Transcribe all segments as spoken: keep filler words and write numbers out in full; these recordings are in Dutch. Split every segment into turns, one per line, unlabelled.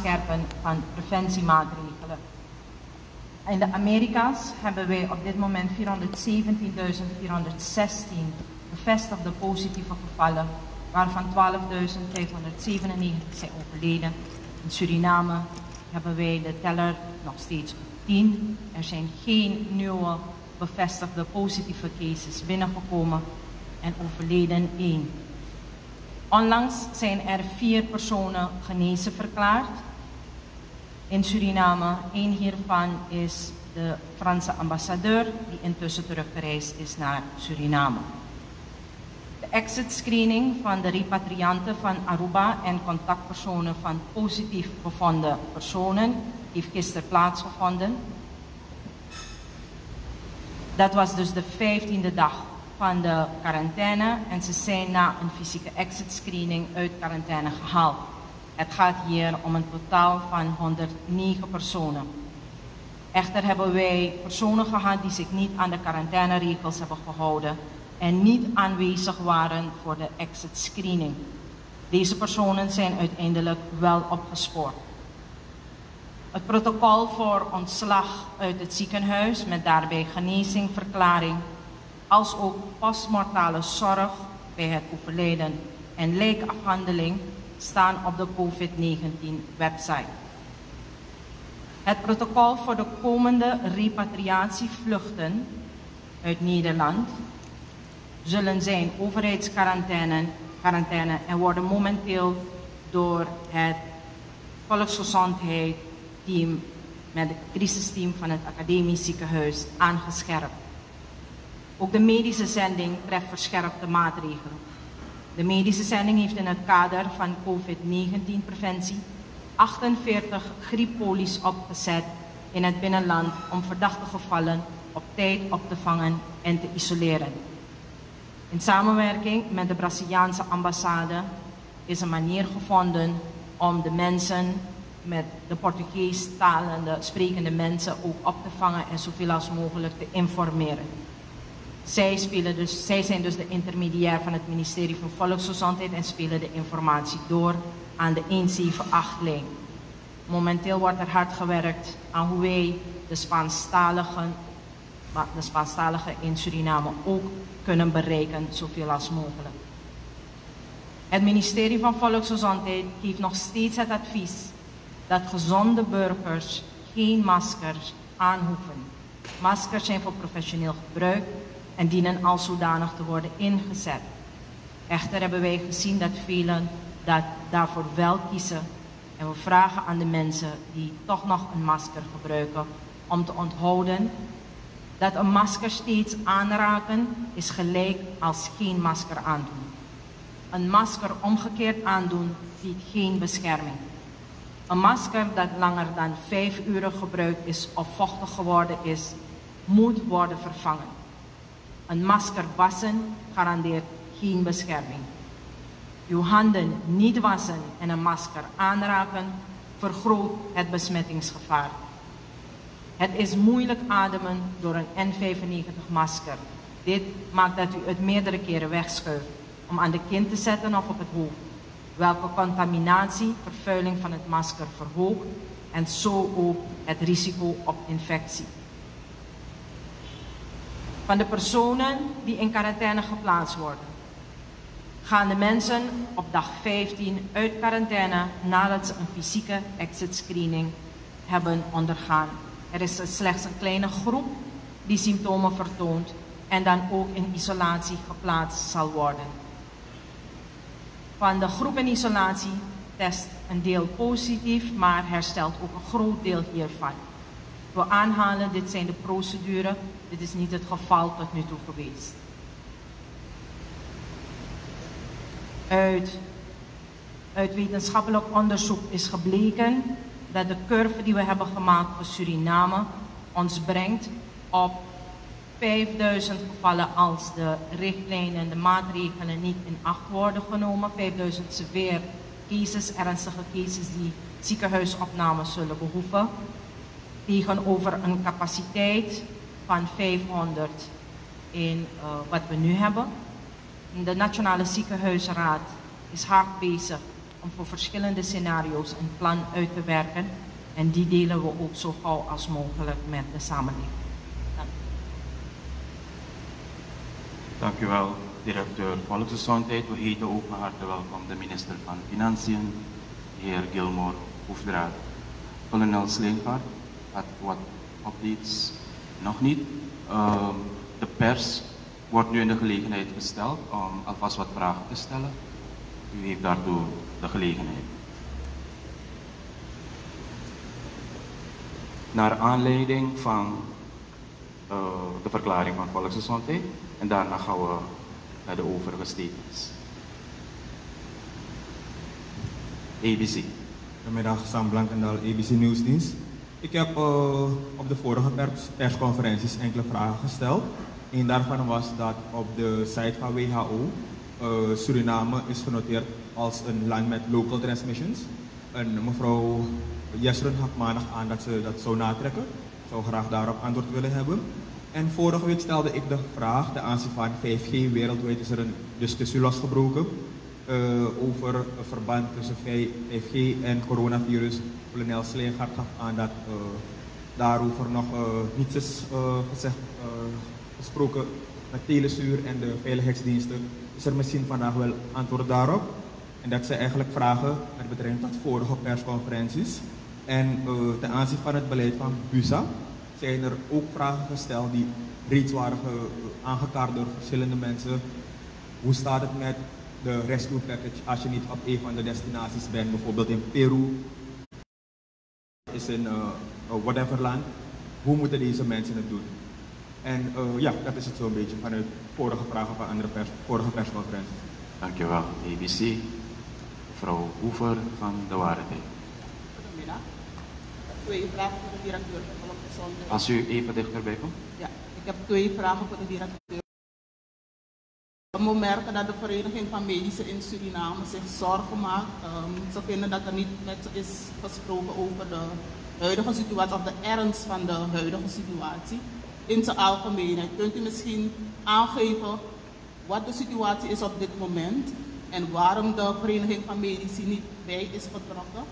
aanscherpen van preventiemaatregelen. In de Amerika's hebben wij op dit moment vierhonderdzeventienduizend vierhonderdzestien bevestigde positieve gevallen, waarvan twaalfduizend vijfhonderdzevenennegentig zijn overleden. In Suriname hebben wij de teller nog steeds op tien. Er zijn geen nieuwe bevestigde positieve cases binnengekomen en overleden één. Onlangs zijn er vier personen genezen verklaard in Suriname. Eén hiervan is de Franse ambassadeur, die intussen teruggereisd is naar Suriname. De exit screening van de repatrianten van Aruba en contactpersonen van positief bevonden personen heeft gisteren plaatsgevonden. Dat was dus de vijftiende dag van de quarantaine en ze zijn na een fysieke exit screening uit quarantaine gehaald. Het gaat hier om een totaal van honderdnegen personen. Echter hebben wij personen gehad die zich niet aan de quarantaineregels hebben gehouden en niet aanwezig waren voor de exit screening. Deze personen zijn uiteindelijk wel opgespoord. Het protocol voor ontslag uit het ziekenhuis met daarbij genezing, verklaring, als ook postmortale zorg bij het overlijden en lijkafhandeling staan op de COVID negentien website. Het protocol voor de komende repatriatievluchten uit Nederland zullen zijn overheidsquarantaine quarantaine en worden momenteel door het volksgezondheid team met het crisisteam van het academisch ziekenhuis aangescherpt. Ook de medische zending treft verscherpte maatregelen. De medische zending heeft in het kader van COVID negentien preventie achtenveertig grieppolies opgezet in het binnenland om verdachte gevallen op tijd op te vangen en te isoleren. In samenwerking met de Braziliaanse ambassade is een manier gevonden om de mensen met de Portugees talende, sprekende mensen ook op te vangen en zoveel als mogelijk te informeren. Zij, spelen dus, zij zijn dus de intermediair van het ministerie van Volksgezondheid en spelen de informatie door aan de honderdzevenentachtig-lijn. Momenteel wordt er hard gewerkt aan hoe wij de Spaanstaligen, de Spaanstaligen in Suriname ook kunnen bereiken, zoveel als mogelijk. Het ministerie van Volksgezondheid geeft nog steeds het advies dat gezonde burgers geen maskers aanhoeven. Maskers zijn voor professioneel gebruik en dienen als zodanig te worden ingezet. Echter hebben wij gezien dat velen dat daarvoor wel kiezen en we vragen aan de mensen die toch nog een masker gebruiken om te onthouden dat een masker steeds aanraken is gelijk als geen masker aandoen. Een masker omgekeerd aandoen biedt geen bescherming. Een masker dat langer dan vijf uur gebruikt is of vochtig geworden is, moet worden vervangen. Een masker wassen garandeert geen bescherming. Uw handen niet wassen en een masker aanraken vergroot het besmettingsgevaar. Het is moeilijk ademen door een N vijfennegentig masker. Dit maakt dat u het meerdere keren wegschuift om aan de kin te zetten of op het hoofd, welke contaminatie, vervuiling van het masker verhoogt en zo ook het risico op infectie. Van de personen die in quarantaine geplaatst worden, gaan de mensen op dag vijftien uit quarantaine nadat ze een fysieke exit screening hebben ondergaan. Er is slechts een kleine groep die symptomen vertoont en dan ook in isolatie geplaatst zal worden. Van de groep in isolatie test een deel positief, maar herstelt ook een groot deel hiervan. We aanhalen, dit zijn de procedures, dit is niet het geval tot nu toe geweest. Uit, uit wetenschappelijk onderzoek is gebleken dat de curve die we hebben gemaakt voor Suriname ons brengt op vijfduizend gevallen als de richtlijnen en de maatregelen niet in acht worden genomen. vijfduizend severe cases, ernstige cases die ziekenhuisopname zullen behoeven. Tegenover een capaciteit van vijfhonderd in uh, wat we nu hebben. De Nationale Ziekenhuisraad is hard bezig om voor verschillende scenario's een plan uit te werken. En die delen we ook zo gauw als mogelijk met de samenleving. Dank u.
Dank u wel, directeur Volksgezondheid. We heten ook van harte welkom de minister van Financiën, de heer Gilmore Hoefdraad. Kolonel Sleengaard had wat updates, nog niet. Uh, de pers wordt nu in de gelegenheid gesteld om alvast wat vragen te stellen. U heeft daartoe de gelegenheid. Naar aanleiding van uh, de verklaring van Volksgezondheid en daarna gaan we naar de overige statements. A B C.
Goedemiddag, Sam Blankendaal, A B C Nieuwsdienst. Ik heb uh, op de vorige pers persconferenties enkele vragen gesteld. Een daarvan was dat op de site van W H O uh, Suriname is genoteerd als een land met local transmissions. En mevrouw Jesrun gaf maandag aan dat ze dat zou natrekken. Ik zou graag daarop antwoord willen hebben. En vorige week stelde ik de vraag ten aanzien van vijf G. Wereldwijd is er een discussie losgebroken uh, over een verband tussen vijf G en coronavirus. Kolonel Sleengaard gaf aan dat uh, daarover nog uh, niets is uh, gezegd, uh, gesproken met Telesuur en de veiligheidsdiensten. Is er misschien vandaag wel antwoord daarop? En dat zijn eigenlijk vragen met betrekking tot vorige persconferenties. En uh, ten aanzien van het beleid van BUSA zijn er ook vragen gesteld die reeds waren ge, aangekaart door verschillende mensen. Hoe staat het met de rescue package als je niet op een van de destinaties bent, bijvoorbeeld in Peru, is in uh, whatever land. Hoe moeten deze mensen het doen? En uh, ja, dat is het zo'n beetje vanuit vorige vragen van andere pers, vorige persconferenties.
Dankjewel, A B C. Mevrouw Hoever van de Waarheid.
Goedemiddag. Twee vragen voor de directeur van Volksgezondheid.
Als u even dichterbij komt.
Ja, ik heb twee vragen voor de directeur. We merken dat de Vereniging van Medici in Suriname zich zorgen maakt. Um, ze vinden dat er niet met ze is gesproken over de huidige situatie of de ernst van de huidige situatie. In zijn algemeenheid, kunt u misschien aangeven wat de situatie is op dit moment en waarom de Vereniging van Medici niet bij is betrokken?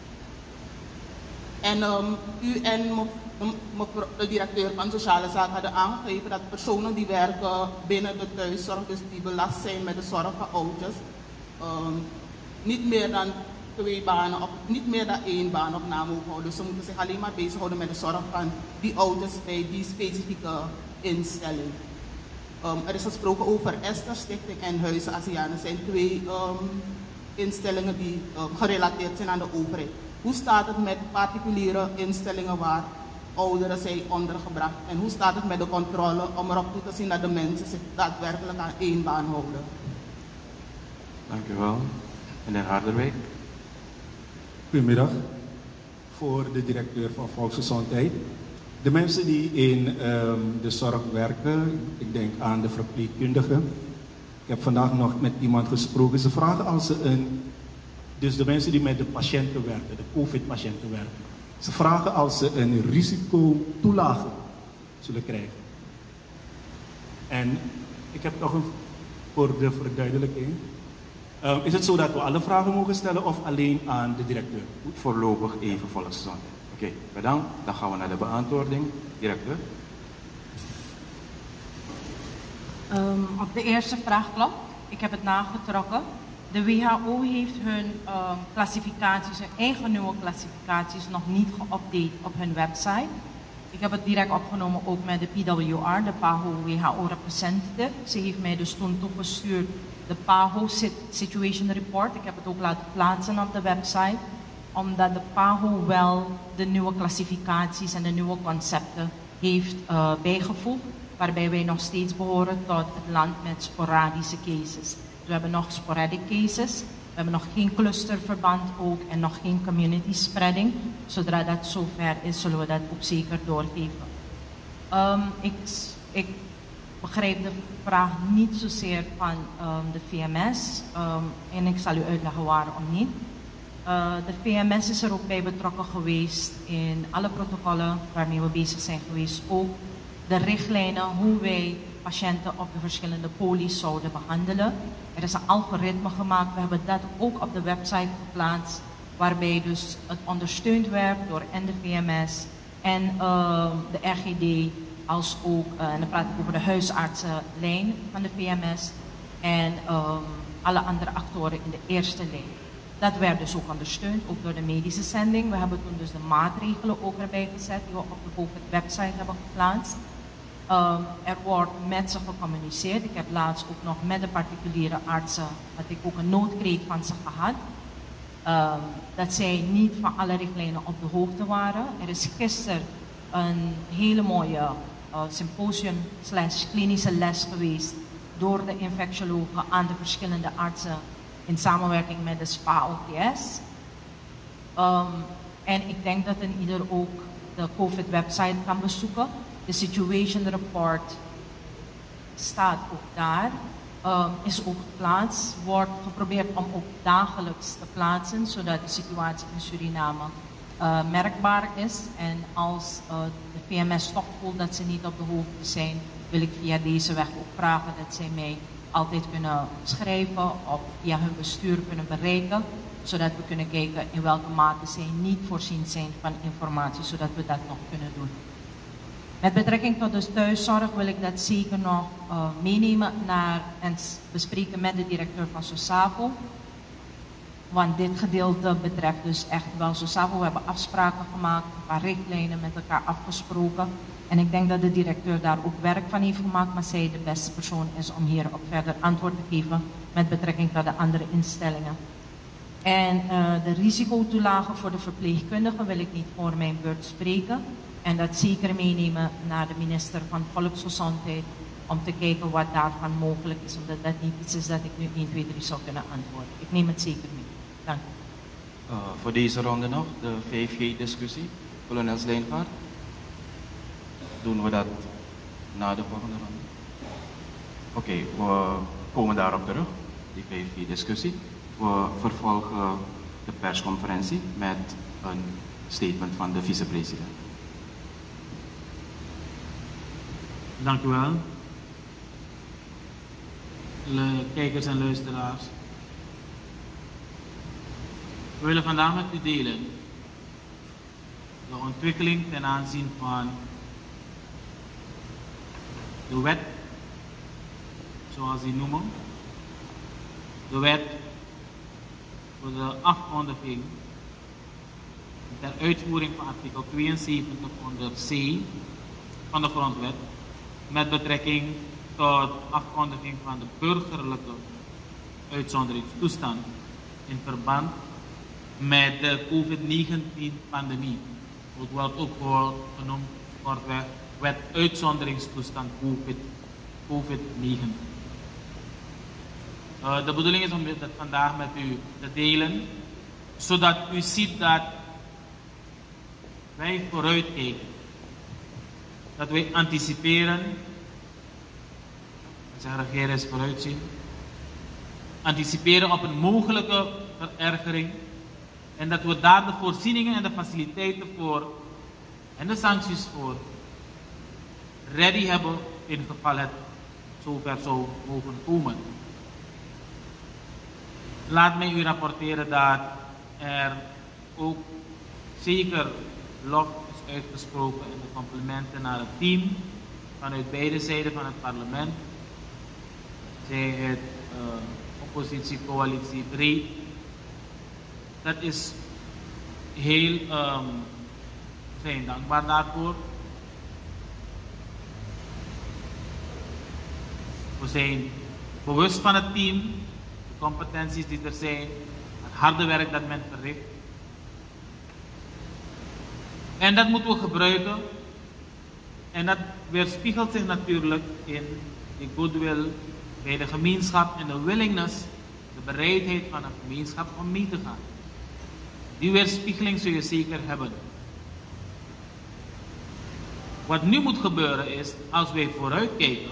En um, u en de directeur van Sociale Zaken hadden aangegeven dat personen die werken binnen de thuiszorg, dus die belast zijn met de zorg van oudjes, um, niet meer dan twee banen op, niet meer dan één baan op naam mogen houden. Dus ze moeten zich alleen maar bezighouden met de zorg van die ouders bij die specifieke instelling. Um, er is gesproken over Esther Stichting en Huizen Azianen. Dat zijn twee um, instellingen die um, gerelateerd zijn aan de overheid. Hoe staat het met particuliere instellingen waar ouderen zijn ondergebracht? En hoe staat het met de controle om erop toe te zien dat de mensen zich daadwerkelijk aan één baan houden?
Dank u wel. Meneer Harderwijk.
Goedemiddag. Voor de directeur van Volksgezondheid. De mensen die in um, de zorg werken, ik denk aan de verpleegkundigen. Ik heb vandaag nog met iemand gesproken. Ze vragen als ze een, dus de mensen die met de patiënten werken, de COVID-patiënten werken. Ze vragen als ze een risicotoelage zullen krijgen. En ik heb nog een, voor de verduidelijking. Uh, is het zo dat we alle vragen mogen stellen of alleen aan de directeur?
Voorlopig even Volksgezondheid. Oké, okay, bedankt. Dan gaan we naar de beantwoording. Directeur.
Um, op de eerste vraag klopt. Ik heb het nagetrokken. De W H O heeft hun um, klassificaties, hun eigen nieuwe klassificaties, nog niet geüpdate op hun website. Ik heb het direct opgenomen ook met de P W R, de P A H O W H O representative. Ze heeft mij dus toen toegestuurd de P A H O Situation Report. Ik heb het ook laten plaatsen op de website, omdat de P A H O wel de nieuwe klassificaties en de nieuwe concepten heeft uh, bijgevoegd, waarbij wij nog steeds behoren tot het land met sporadische cases. We hebben nog sporadic cases, we hebben nog geen clusterverband ook en nog geen community spreading. Zodra dat zover is, zullen we dat ook zeker doorgeven. Um, ik, ik begrijp de vraag niet zozeer van um, de V M S um, en ik zal u uitleggen waarom niet. Uh, de V M S is er ook bij betrokken geweest in alle protocollen waarmee we bezig zijn geweest. Ook de richtlijnen hoe wij patiënten op de verschillende polies zouden behandelen. Er is een algoritme gemaakt, we hebben dat ook op de website geplaatst, waarbij dus het ondersteund werd door en de V M S en uh, de R G D, als ook, uh, en dan praat ik over de huisartsenlijn van de V M S en um, alle andere actoren in de eerste lijn. Dat werd dus ook ondersteund, ook door de medische zending. We hebben toen dus de maatregelen ook erbij gezet, die we op de COVID-website hebben geplaatst. Um, er wordt met ze gecommuniceerd. Ik heb laatst ook nog met de particuliere artsen, had ik ook een noodkreet van ze gehad. Um, dat zij niet van alle richtlijnen op de hoogte waren. Er is gisteren een hele mooie uh, symposium slash klinische les geweest door de infectiologen aan de verschillende artsen in samenwerking met de S P A O T S. Um, en ik denk dat een ieder ook de COVID-website kan bezoeken. De situation report staat ook daar. Um, is ook geplaatst. Wordt geprobeerd om ook dagelijks te plaatsen, zodat de situatie in Suriname uh, merkbaar is. En als uh, de V M S toch voelt dat ze niet op de hoogte zijn, wil ik via deze weg ook vragen dat zij mij altijd kunnen schrijven of via hun bestuur kunnen bereiken, zodat we kunnen kijken in welke mate zij niet voorzien zijn van informatie, zodat we dat nog kunnen doen. Met betrekking tot de thuiszorg wil ik dat zeker nog uh, meenemen naar en bespreken met de directeur van SOSAVO. Want dit gedeelte betreft dus echt wel SOSAVO. We hebben afspraken gemaakt, een paar richtlijnen met elkaar afgesproken. En ik denk dat de directeur daar ook werk van heeft gemaakt, maar zij de beste persoon is om hierop verder antwoord te geven met betrekking tot de andere instellingen. En uh, de risicotoelagen voor de verpleegkundigen wil ik niet voor mijn beurt spreken. En dat zeker meenemen naar de minister van Volksgezondheid om te kijken wat daarvan mogelijk is. Omdat dat niet iets is dat ik nu één, twee, drie zou kunnen antwoorden. Ik neem het zeker mee. Dank u.
Uh, voor deze ronde nog, de vijf G discussie. Kolonel Slijnvaart. Doen we dat na de volgende ronde? Oké, okay, we komen daarop terug, die vijf G discussie. We vervolgen de persconferentie met een statement van de vicepresident.
Dank u wel. Le kijkers en luisteraars. We willen vandaag met u delen de ontwikkeling ten aanzien van de wet, zoals die noemen, de wet voor de afkondiging ter uitvoering van artikel tweeënzeventig onder C van de grondwet met betrekking tot afkondiging van de burgerlijke uitzonderingstoestand in verband met de COVID negentien pandemie, ook wel ook wordt genoemd kortweg wet uitzonderingstoestand COVID negentien. Uh, de bedoeling is om dat vandaag met u te delen, zodat u ziet dat wij vooruitkijken, dat wij anticiperen, ik zeg regeren is vooruitzien, anticiperen op een mogelijke verergering en dat we daar de voorzieningen en de faciliteiten voor en de sancties voor ready hebben in geval het zover zou mogen komen. Laat mij u rapporteren dat er ook zeker lof is uitgesproken en de complimenten naar het team vanuit beide zijden van het parlement. Zij het uh, oppositie, coalitie breed. Dat is heel, um, we zijn dankbaar daarvoor. We zijn bewust van het team, de competenties die er zijn, het harde werk dat men verricht. En dat moeten we gebruiken. En dat weerspiegelt zich natuurlijk in de goodwill bij de gemeenschap en de willingness, de bereidheid van de gemeenschap om mee te gaan. Die weerspiegeling zul je zeker hebben. Wat nu moet gebeuren is, als wij vooruitkijken,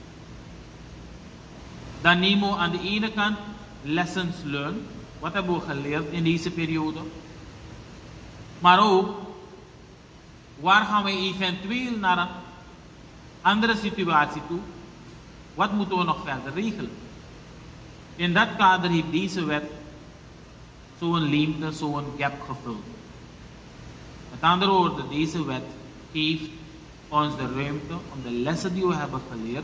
dan nemen we aan de ene kant lessons learned. Wat hebben we geleerd in deze periode? Maar ook, waar gaan we eventueel naar een andere situatie toe, Wat moeten we nog verder regelen? In dat kader heeft deze wet zo'n leemte, zo'n gap gevuld. Met andere woorden, deze wet geeft ons de ruimte om de lessen die we hebben geleerd,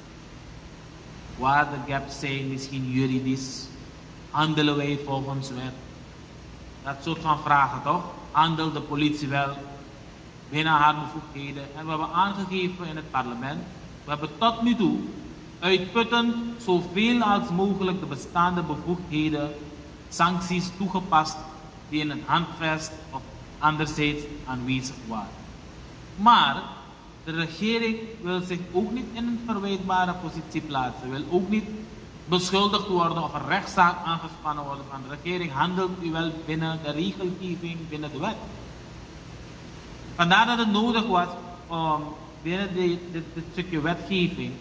waar de gaps zijn, misschien juridisch, handelen wij volgens wet? Dat soort van vragen toch? Handelt de politie wel binnen haar bevoegdheden? En we hebben aangegeven in het parlement, we hebben tot nu toe uitputtend zoveel als mogelijk de bestaande bevoegdheden, sancties toegepast die in het handvest of anderzijds aanwezig waren. Maar de regering wil zich ook niet in een verwijtbare positie plaatsen, wil ook niet beschuldigd worden of een rechtszaak aangespannen worden van de regering. Handelt u wel binnen de regelgeving, binnen de wet? Vandaar dat het nodig was om binnen dit stukje wetgeving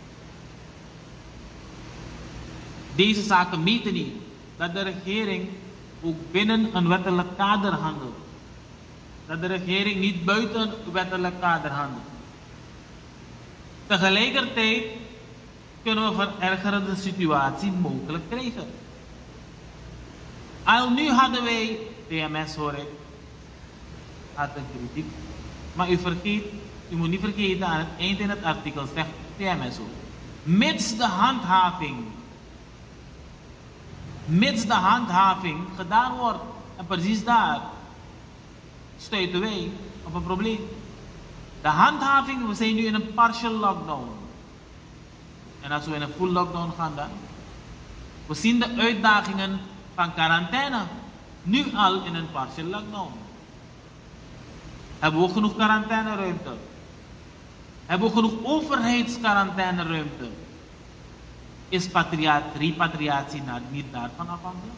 deze zaken mee te nemen. Dat de regering ook binnen een wettelijk kader handelt. Dat de regering niet buiten een wettelijk kader handelt. Tegelijkertijd kunnen we verergerende situatie mogelijk krijgen. Al nu hadden wij, T M S hoor ik, had een kritiek. Maar u vergeet, u moet niet vergeten, aan het eind in het artikel zegt T M S ook. Mits de handhaving, mits de handhaving gedaan wordt. En precies daar stuiten wij op een probleem. De handhaving, we zijn nu in een partial lockdown. En als we in een full lockdown gaan dan? We zien de uitdagingen van quarantaine. Nu al in een partial lockdown. Hebben we genoeg quarantaineruimte? Hebben we genoeg overheidsquarantaineruimte? Is repatriatie niet daarvan afhankelijk?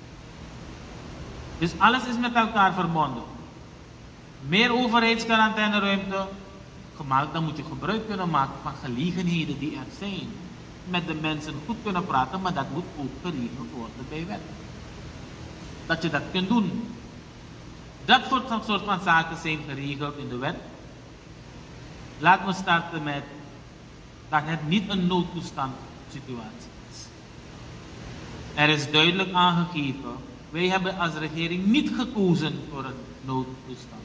Dus alles is met elkaar verbonden. Meer overheidsquarantaineruimte gemaakt, dan moet je gebruik kunnen maken van gelegenheden die er zijn. Met de mensen goed kunnen praten, maar dat moet ook geregeld worden bij wet. Dat je dat kunt doen. Dat soort van zaken zijn geregeld in de wet. Laten we starten met dat het niet een noodtoestand situatie is. Er is duidelijk aangegeven, wij hebben als regering niet gekozen voor een noodtoestand.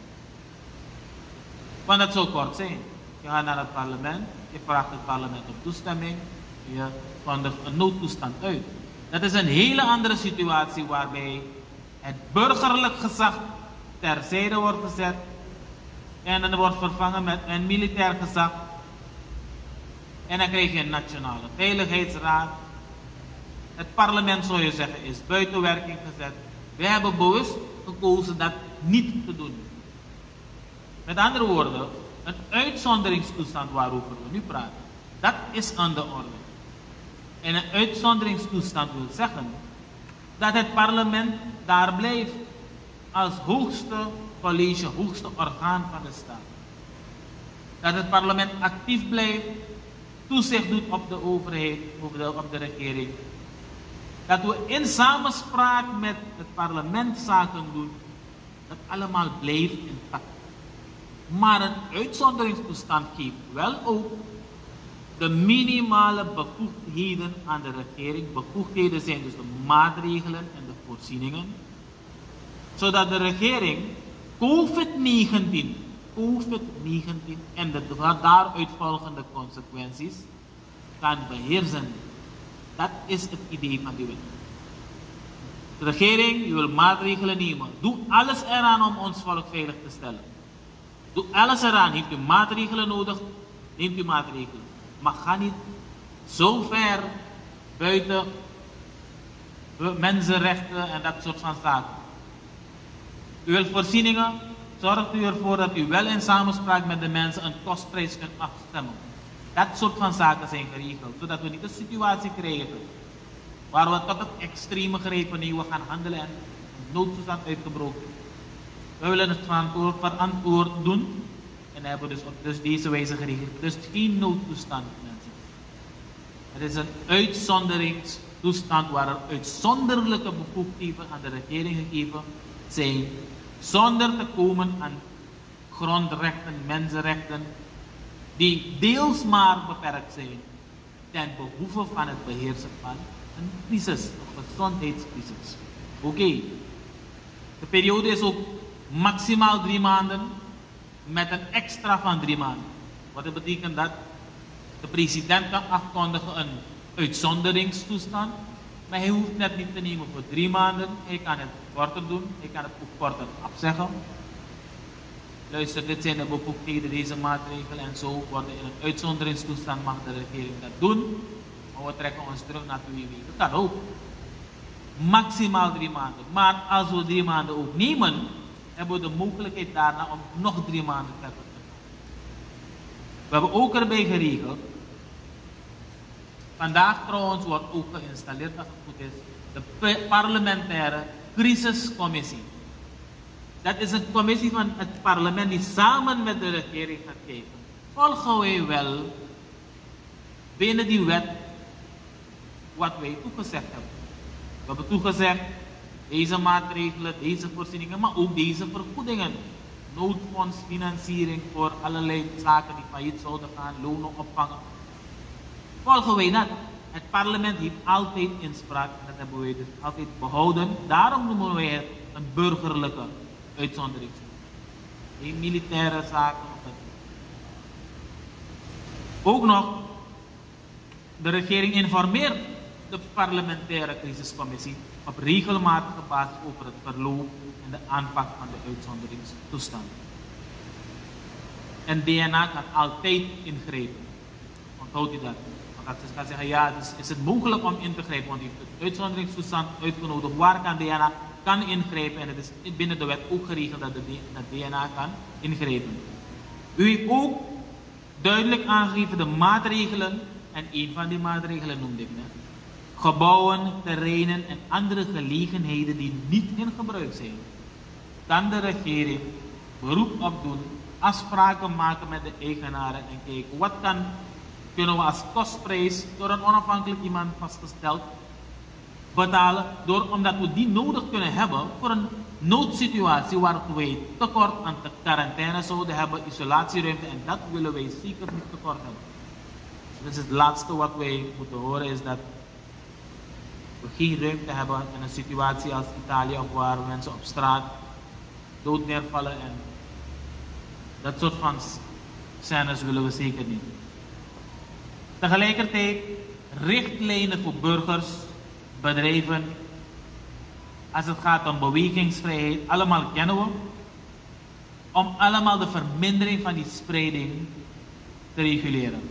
Want dat zou kort zijn. Je gaat naar het parlement, je vraagt het parlement om toestemming, je kondigt een noodtoestand uit. Dat is een hele andere situatie waarbij het burgerlijk gezag terzijde wordt gezet en dan wordt vervangen met een militair gezag. En dan krijg je een nationale veiligheidsraad. Het parlement, zou je zeggen, is buiten werking gezet. We hebben bewust gekozen dat niet te doen. Met andere woorden, een uitzonderingstoestand waarover we nu praten, dat is aan de orde. En een uitzonderingstoestand wil zeggen dat het parlement daar blijft als hoogste college, hoogste orgaan van de staat. Dat het parlement actief blijft, toezicht doet op de overheid, op de, op de regering. Dat we in samenspraak met het parlement zaken doen, dat allemaal blijft intact. Maar een uitzonderingstoestand geeft wel ook de minimale bevoegdheden aan de regering. Bevoegdheden zijn dus de maatregelen en de voorzieningen. Zodat de regering COVID negentien, COVID negentien en de daaruit volgende consequenties kan beheersen. Dat is het idee van die wet. De regering, je wil maatregelen nemen. Doe alles eraan om ons volk veilig te stellen. Doe alles eraan. Heeft u maatregelen nodig? Neemt u maatregelen. Maar ga niet zo ver buiten mensenrechten en dat soort van zaken. U wilt voorzieningen? Zorgt u ervoor dat u wel in samenspraak met de mensen een kostprijs kunt afstemmen. Dat soort van zaken zijn geregeld. Zodat we niet een situatie krijgen waar we tot het extreme grijpen. Nee, we gaan handelen en een noodtoestand uitgebroken. We willen het verantwoord, verantwoord doen. En hebben we dus op dus deze wijze geregeld. Dus geen noodtoestand, mensen. Het is een uitzonderingstoestand waar er uitzonderlijke bevoegdheden aan de regering gegeven zijn. Zonder te komen aan grondrechten, mensenrechten, die deels maar beperkt zijn. ten behoeve van het beheersen van een crisis, een gezondheidscrisis. Oké, okay. De periode is ook maximaal drie maanden met een extra van drie maanden. Wat betekent dat? De president kan afkondigen een uitzonderingstoestand, maar hij hoeft net niet te nemen voor drie maanden. Hij kan het korter doen, hij kan het ook korter afzeggen. Luister, dit zijn de bevoegdheden, deze maatregelen en zo worden in een uitzonderingstoestand mag de regering dat doen. Maar we trekken ons terug naar twee weken. Dat kan ook. Maximaal drie maanden. Maar als we drie maanden ook nemen, hebben we de mogelijkheid daarna om nog drie maanden verder te gaan. We hebben ook erbij geregeld. Vandaag trouwens wordt ook geïnstalleerd, als het goed is, de parlementaire crisiscommissie. Dat is een commissie van het parlement die samen met de regering gaat kijken. Volgen wij wel binnen die wet wat wij toegezegd hebben. We hebben toegezegd deze maatregelen, deze voorzieningen, maar ook deze vergoedingen. Noodfondsfinanciering voor allerlei zaken die failliet zouden gaan, lonen opvangen. Volgen wij dat? Het parlement heeft altijd inspraak en dat hebben wij dus altijd behouden. Daarom noemen wij het een burgerlijke uitzondering. Geen militaire zaken. Ook nog, de regering informeert de parlementaire crisiscommissie op regelmatige basis over het verloop en de aanpak van de uitzonderingstoestand. En D N A kan altijd ingrijpen. Onthoudt u dat? Want ze gaan zeggen, ja, dus is het mogelijk om in te grijpen, want u heeft de uitzonderingstoestand uitgenodigd. Waar kan D N A kan ingrijpen? En het is binnen de wet ook geregeld dat, de, dat D N A kan ingrijpen. U heeft ook duidelijk aangegeven de maatregelen, en een van die maatregelen noemde ik net. Gebouwen, terreinen en andere gelegenheden die niet in gebruik zijn. Kan de regering beroep op doen, afspraken maken met de eigenaren en kijken wat kan, kunnen we als kostprijs door een onafhankelijk iemand vastgesteld betalen, door, omdat we die nodig kunnen hebben voor een noodsituatie waar wij tekort aan de quarantaine zouden hebben, isolatieruimte, en dat willen wij zeker niet tekort hebben. Dus het laatste wat wij moeten horen is dat we geen ruimte hebben in een situatie als Italië, of waar mensen op straat dood neervallen, en dat soort van scènes willen we zeker niet. Tegelijkertijd richtlijnen voor burgers, bedrijven, als het gaat om bewegingsvrijheid, allemaal kennen we, om allemaal de vermindering van die spreiding te reguleren.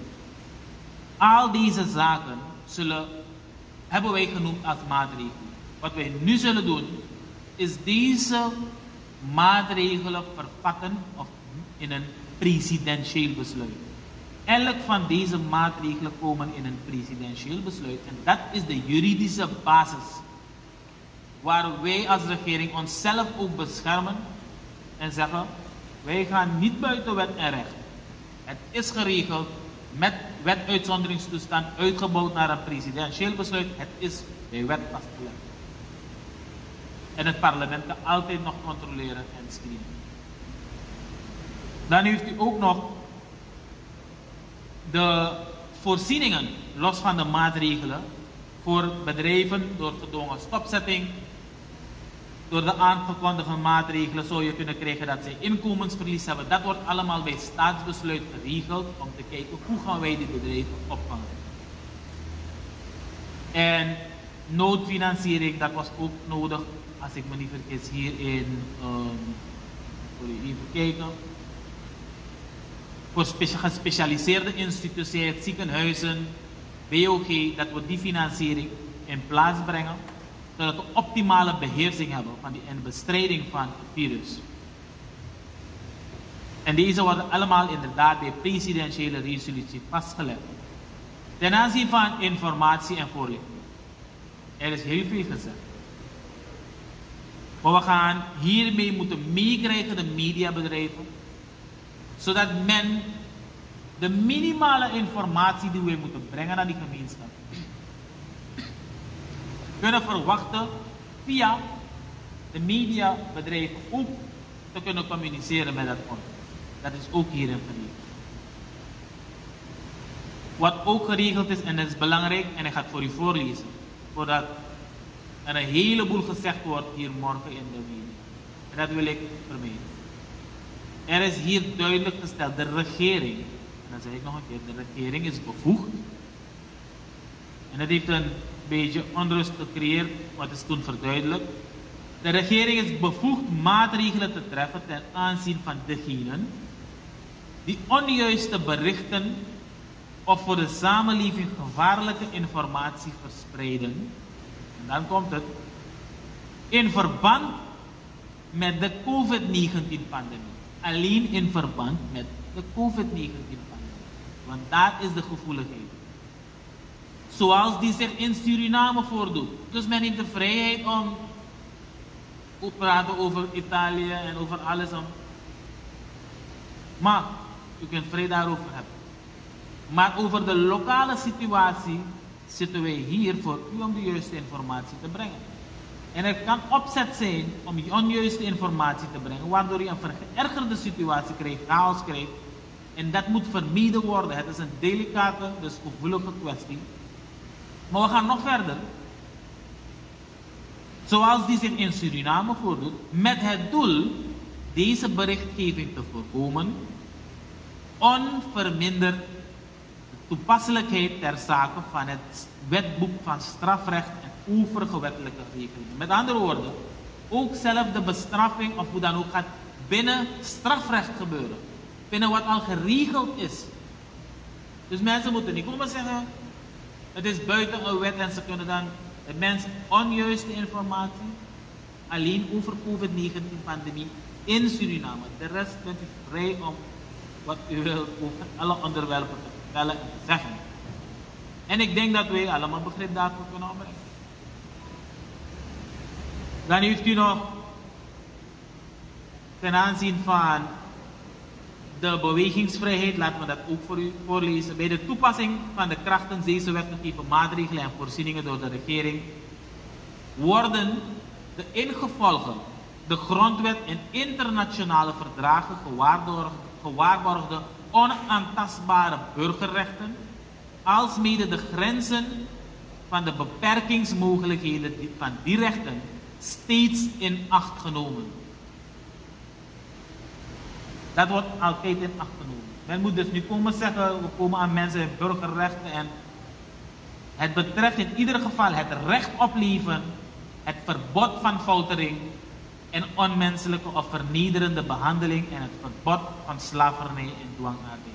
Al deze zaken zullen, hebben wij genoemd als maatregelen. Wat wij nu zullen doen, is deze maatregelen vervatten of in een presidentieel besluit. Elk van deze maatregelen komen in een presidentieel besluit. En dat is de juridische basis waar wij als regering onszelf ook beschermen en zeggen, wij gaan niet buiten wet en recht. Het is geregeld met wetuitzonderingstoestand uitgebouwd naar een presidentieel besluit. Het is bij wet vastgelegd. En het parlement kan altijd nog controleren en screenen. Dan heeft u ook nog de voorzieningen, los van de maatregelen, voor bedrijven door gedwongen stopzetting. Door de aangekondigde maatregelen zou je kunnen krijgen dat zij inkomensverlies hebben. Dat wordt allemaal bij staatsbesluit geregeld om te kijken hoe gaan wij die bedrijven opvangen. En noodfinanciering, dat was ook nodig, als ik me niet vergis, hier in, um, even kijken. Voor gespecialiseerde instituties, ziekenhuizen, B O G, dat we die financiering in plaats brengen, zodat we optimale beheersing hebben van die en bestrijding van het virus. En deze worden allemaal inderdaad bij presidentiële resolutie vastgelegd. Ten aanzien van informatie en voorlichting. Er is heel veel gezegd. Maar we gaan hiermee moeten meekrijgen de mediabedrijven, zodat men de minimale informatie die wij moeten brengen naar die gemeenschap kunnen verwachten via de mediabedrijven ook te kunnen communiceren met dat volk. Dat is ook hierin geregeld. Wat ook geregeld is, en dat is belangrijk, en ik ga het voor u voorlezen, voordat er een heleboel gezegd wordt hier morgen in de media. En dat wil ik vermijden. Er is hier duidelijk gesteld, de regering, en dan zeg ik nog een keer, de regering is bevoegd. En dat heeft een beetje onrust gecreëerd, wat is toen verduidelijkt. De regering is bevoegd maatregelen te treffen ten aanzien van degenen die onjuiste berichten of voor de samenleving gevaarlijke informatie verspreiden. En dan komt het. In verband met de COVID negentien pandemie. Alleen in verband met de COVID negentien pandemie. Want daar is de gevoeligheid. Zoals die zich in Suriname voordoet. Dus men heeft de vrijheid om te praten over Italië en over alles. Om... Maar u kunt vrij daarover hebben. Maar over de lokale situatie zitten wij hier voor u om de juiste informatie te brengen. En er kan opzet zijn om die onjuiste informatie te brengen, waardoor je een verergerde situatie krijgt, chaos krijgt. En dat moet vermeden worden. Het is een delicate, dus gevoelige kwestie. Maar we gaan nog verder. Zoals die zich in Suriname voordoet, met het doel deze berichtgeving te voorkomen, onverminderd de toepasselijkheid ter zake van het wetboek van strafrecht en overige wettelijke regelingen. Met andere woorden, ook zelf de bestraffing of hoe dan ook gaat binnen strafrecht gebeuren. Binnen wat al geregeld is. Dus mensen moeten niet komen zeggen, het is buiten een wet en ze kunnen dan de mensen onjuiste informatie alleen over COVID negentien pandemie in Suriname. De rest bent u vrij om wat u wilt over alle onderwerpen te vertellen en te zeggen. En ik denk dat wij allemaal begrip daarvoor kunnen opbrengen. Dan heeft u nog ten aanzien van de bewegingsvrijheid, laten we dat ook voor u voorlezen. Bij de toepassing van de krachtens deze wetgevende maatregelen en voorzieningen door de regering worden de ingevolge de grondwet en internationale verdragen gewaarborgde, gewaarborgde onaantastbare burgerrechten, alsmede de grenzen van de beperkingsmogelijkheden van die rechten steeds in acht genomen. Dat wordt altijd in acht genomen. Men moet dus nu komen zeggen, we komen aan mensen en burgerrechten en het betreft in ieder geval het recht op leven, het verbod van foltering en onmenselijke of vernederende behandeling en het verbod van slavernij en dwangarbeid.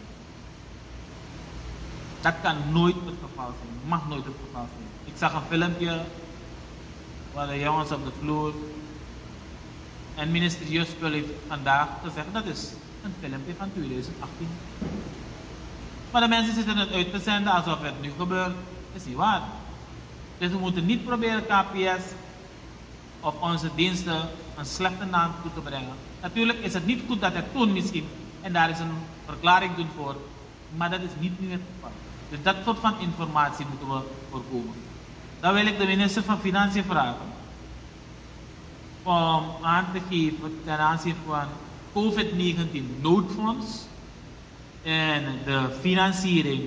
Dat kan nooit het geval zijn, mag nooit het geval zijn. Ik zag een filmpje waar de jongens op de vloer en minister Juspel heeft vandaag gezegd dat is een filmpje van twintig achttien. Maar de mensen zitten het uit te zenden alsof het nu gebeurt. Dat is niet waar. Dus we moeten niet proberen K P S of onze diensten een slechte naam toe te brengen. Natuurlijk is het niet goed dat het toen misschien, en daar is een verklaring doen voor, maar dat is niet nu het geval. Dus dat soort van informatie moeten we voorkomen. Dan wil ik de minister van Financiën vragen om aan te geven ten aanzien van COVID negentien noodfonds en de financiering,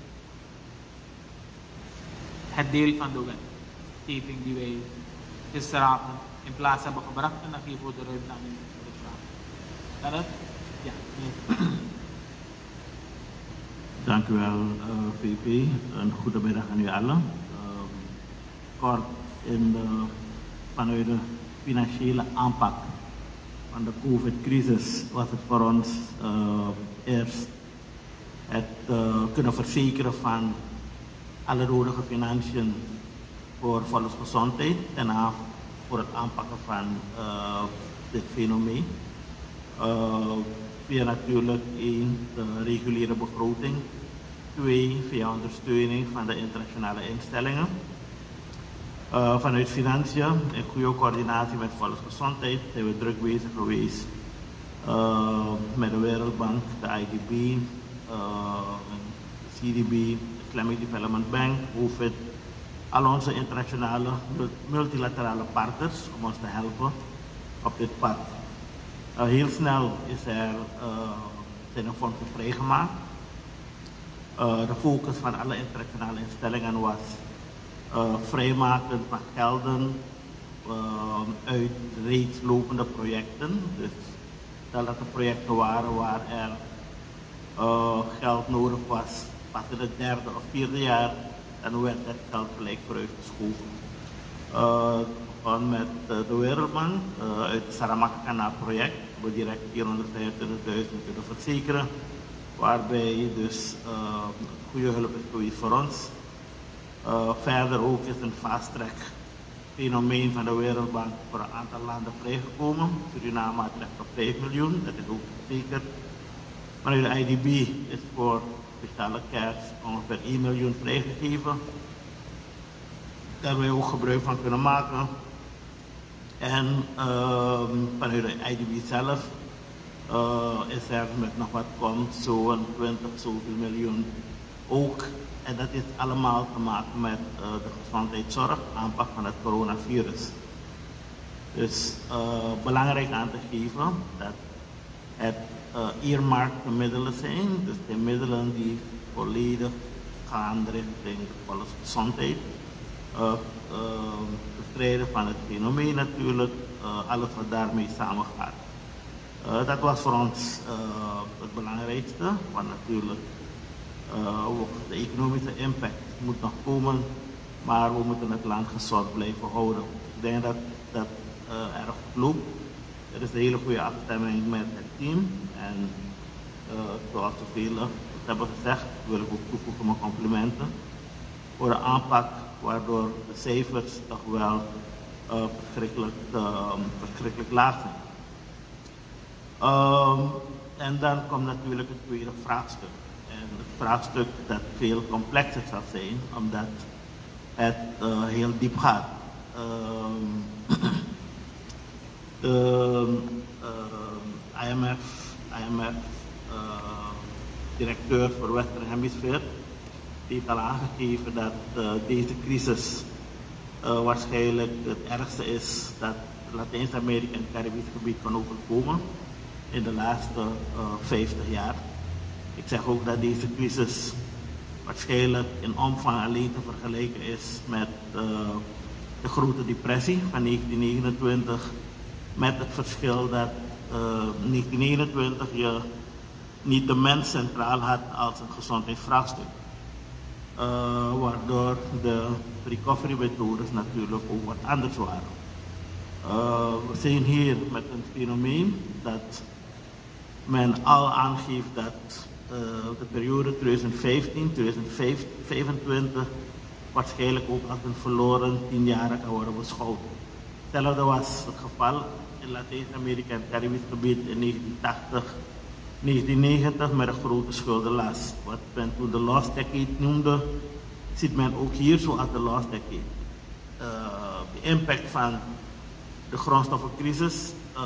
het deel van de wetgeving die wij gisteravond in plaats hebben gebracht, en dan geven we de ruimte aan u voor de vraag. Kan dat? Ja.
Dank u wel, uh, V P. Een goede middag aan u allen. Uh, kort in de, vanuit de financiële aanpak van de COVID-crisis was het voor ons uh, eerst het uh, kunnen verzekeren van alle nodige financiën voor volksgezondheid en af voor het aanpakken van uh, dit fenomeen. Uh, via natuurlijk één, de reguliere begroting. Twee, via ondersteuning van de internationale instellingen. Uh, vanuit financiën, in goede coördinatie met volksgezondheid, zijn we druk bezig geweest uh, met de Wereldbank, de I D B, uh, C D B, Islamic Development Bank, O V I D, al onze internationale multilaterale partners om ons te helpen op dit pad. Uh, heel snel is er, uh, zijn er fondsen vrijgemaakt. Uh, Uh, de focus van alle internationale instellingen was uh, vrijmaken van gelden uh, uit reeds lopende projecten. Dus stel dat er projecten waren waar er uh, geld nodig was, pas in het derde of vierde jaar, dan werd het geld gelijk vooruitgeschoven. Uh, begon met uh, de Wereldbank uh, uit het Saramacca project, we direct vierhonderdvijfentwintigduizend kunnen verzekeren, waarbij dus uh, goede hulp is geweest voor ons. Uh, verder ook is een fast track fenomeen van de Wereldbank voor een aantal landen vrijgekomen. Suriname had recht op vijf miljoen, dat is ook verzekerd. Vanuit de I D B is voor speciale cash ongeveer één miljoen vrijgegeven. Daar hebben we ook gebruik van kunnen maken. En uh, vanuit de I D B zelf uh, is er met nog wat komt, zo'n twintig, zoveel miljoen ook. En dat is allemaal te maken met uh, de gezondheidszorg, aanpak van het coronavirus. Dus uh, belangrijk aan te geven dat het uh, earmarkte middelen zijn, dus de middelen die volledig gaan richting de volksgezondheid. Uh, uh, bestrijden van het fenomeen natuurlijk, uh, alles wat daarmee samengaat. Uh, dat was voor ons uh, het belangrijkste, want natuurlijk uh, de economische impact moet nog komen, maar we moeten het land gezond blijven houden. Ik denk dat dat uh, erg goed loopt. Er is een hele goede afstemming met het team en uh, zoals zoveel het hebben gezegd, wil ik ook toevoegen mijn complimenten voor de aanpak, waardoor de cijfers toch wel uh, verschrikkelijk, uh, verschrikkelijk laag zijn. Um, en dan komt natuurlijk het tweede vraagstuk. En het vraagstuk dat veel complexer zal zijn, omdat het uh, heel diep gaat. Um, de uh, I M F, I M F uh, directeur voor Western Hemisphere, heeft al aangegeven dat uh, deze crisis uh, waarschijnlijk het ergste is dat Latijns-Amerika en het Caribisch gebied kan overkomen in de laatste uh, vijftig jaar. Ik zeg ook dat deze crisis waarschijnlijk in omvang alleen te vergelijken is met uh, de grote depressie van negentien negenentwintig, met het verschil dat uh, negentien negenentwintig je niet de mens centraal had als een gezondheidsvraagstuk. Uh, waardoor de recovery methodes natuurlijk ook wat anders waren. Uh, we zijn hier met een fenomeen dat men al aangeeft dat uh, de periode twintig vijftien tot twintig vijfentwintig waarschijnlijk ook als een verloren tien jaar kan worden beschouwd. Hetzelfde was het geval in Latijns-Amerika en het Caribisch gebied in negentien tachtig, negentien negentig met een grote schuldenlast. Wat men toen de lost decade noemde, ziet men ook hier zo als de lost decade. Uh, de impact van de grondstoffencrisis uh,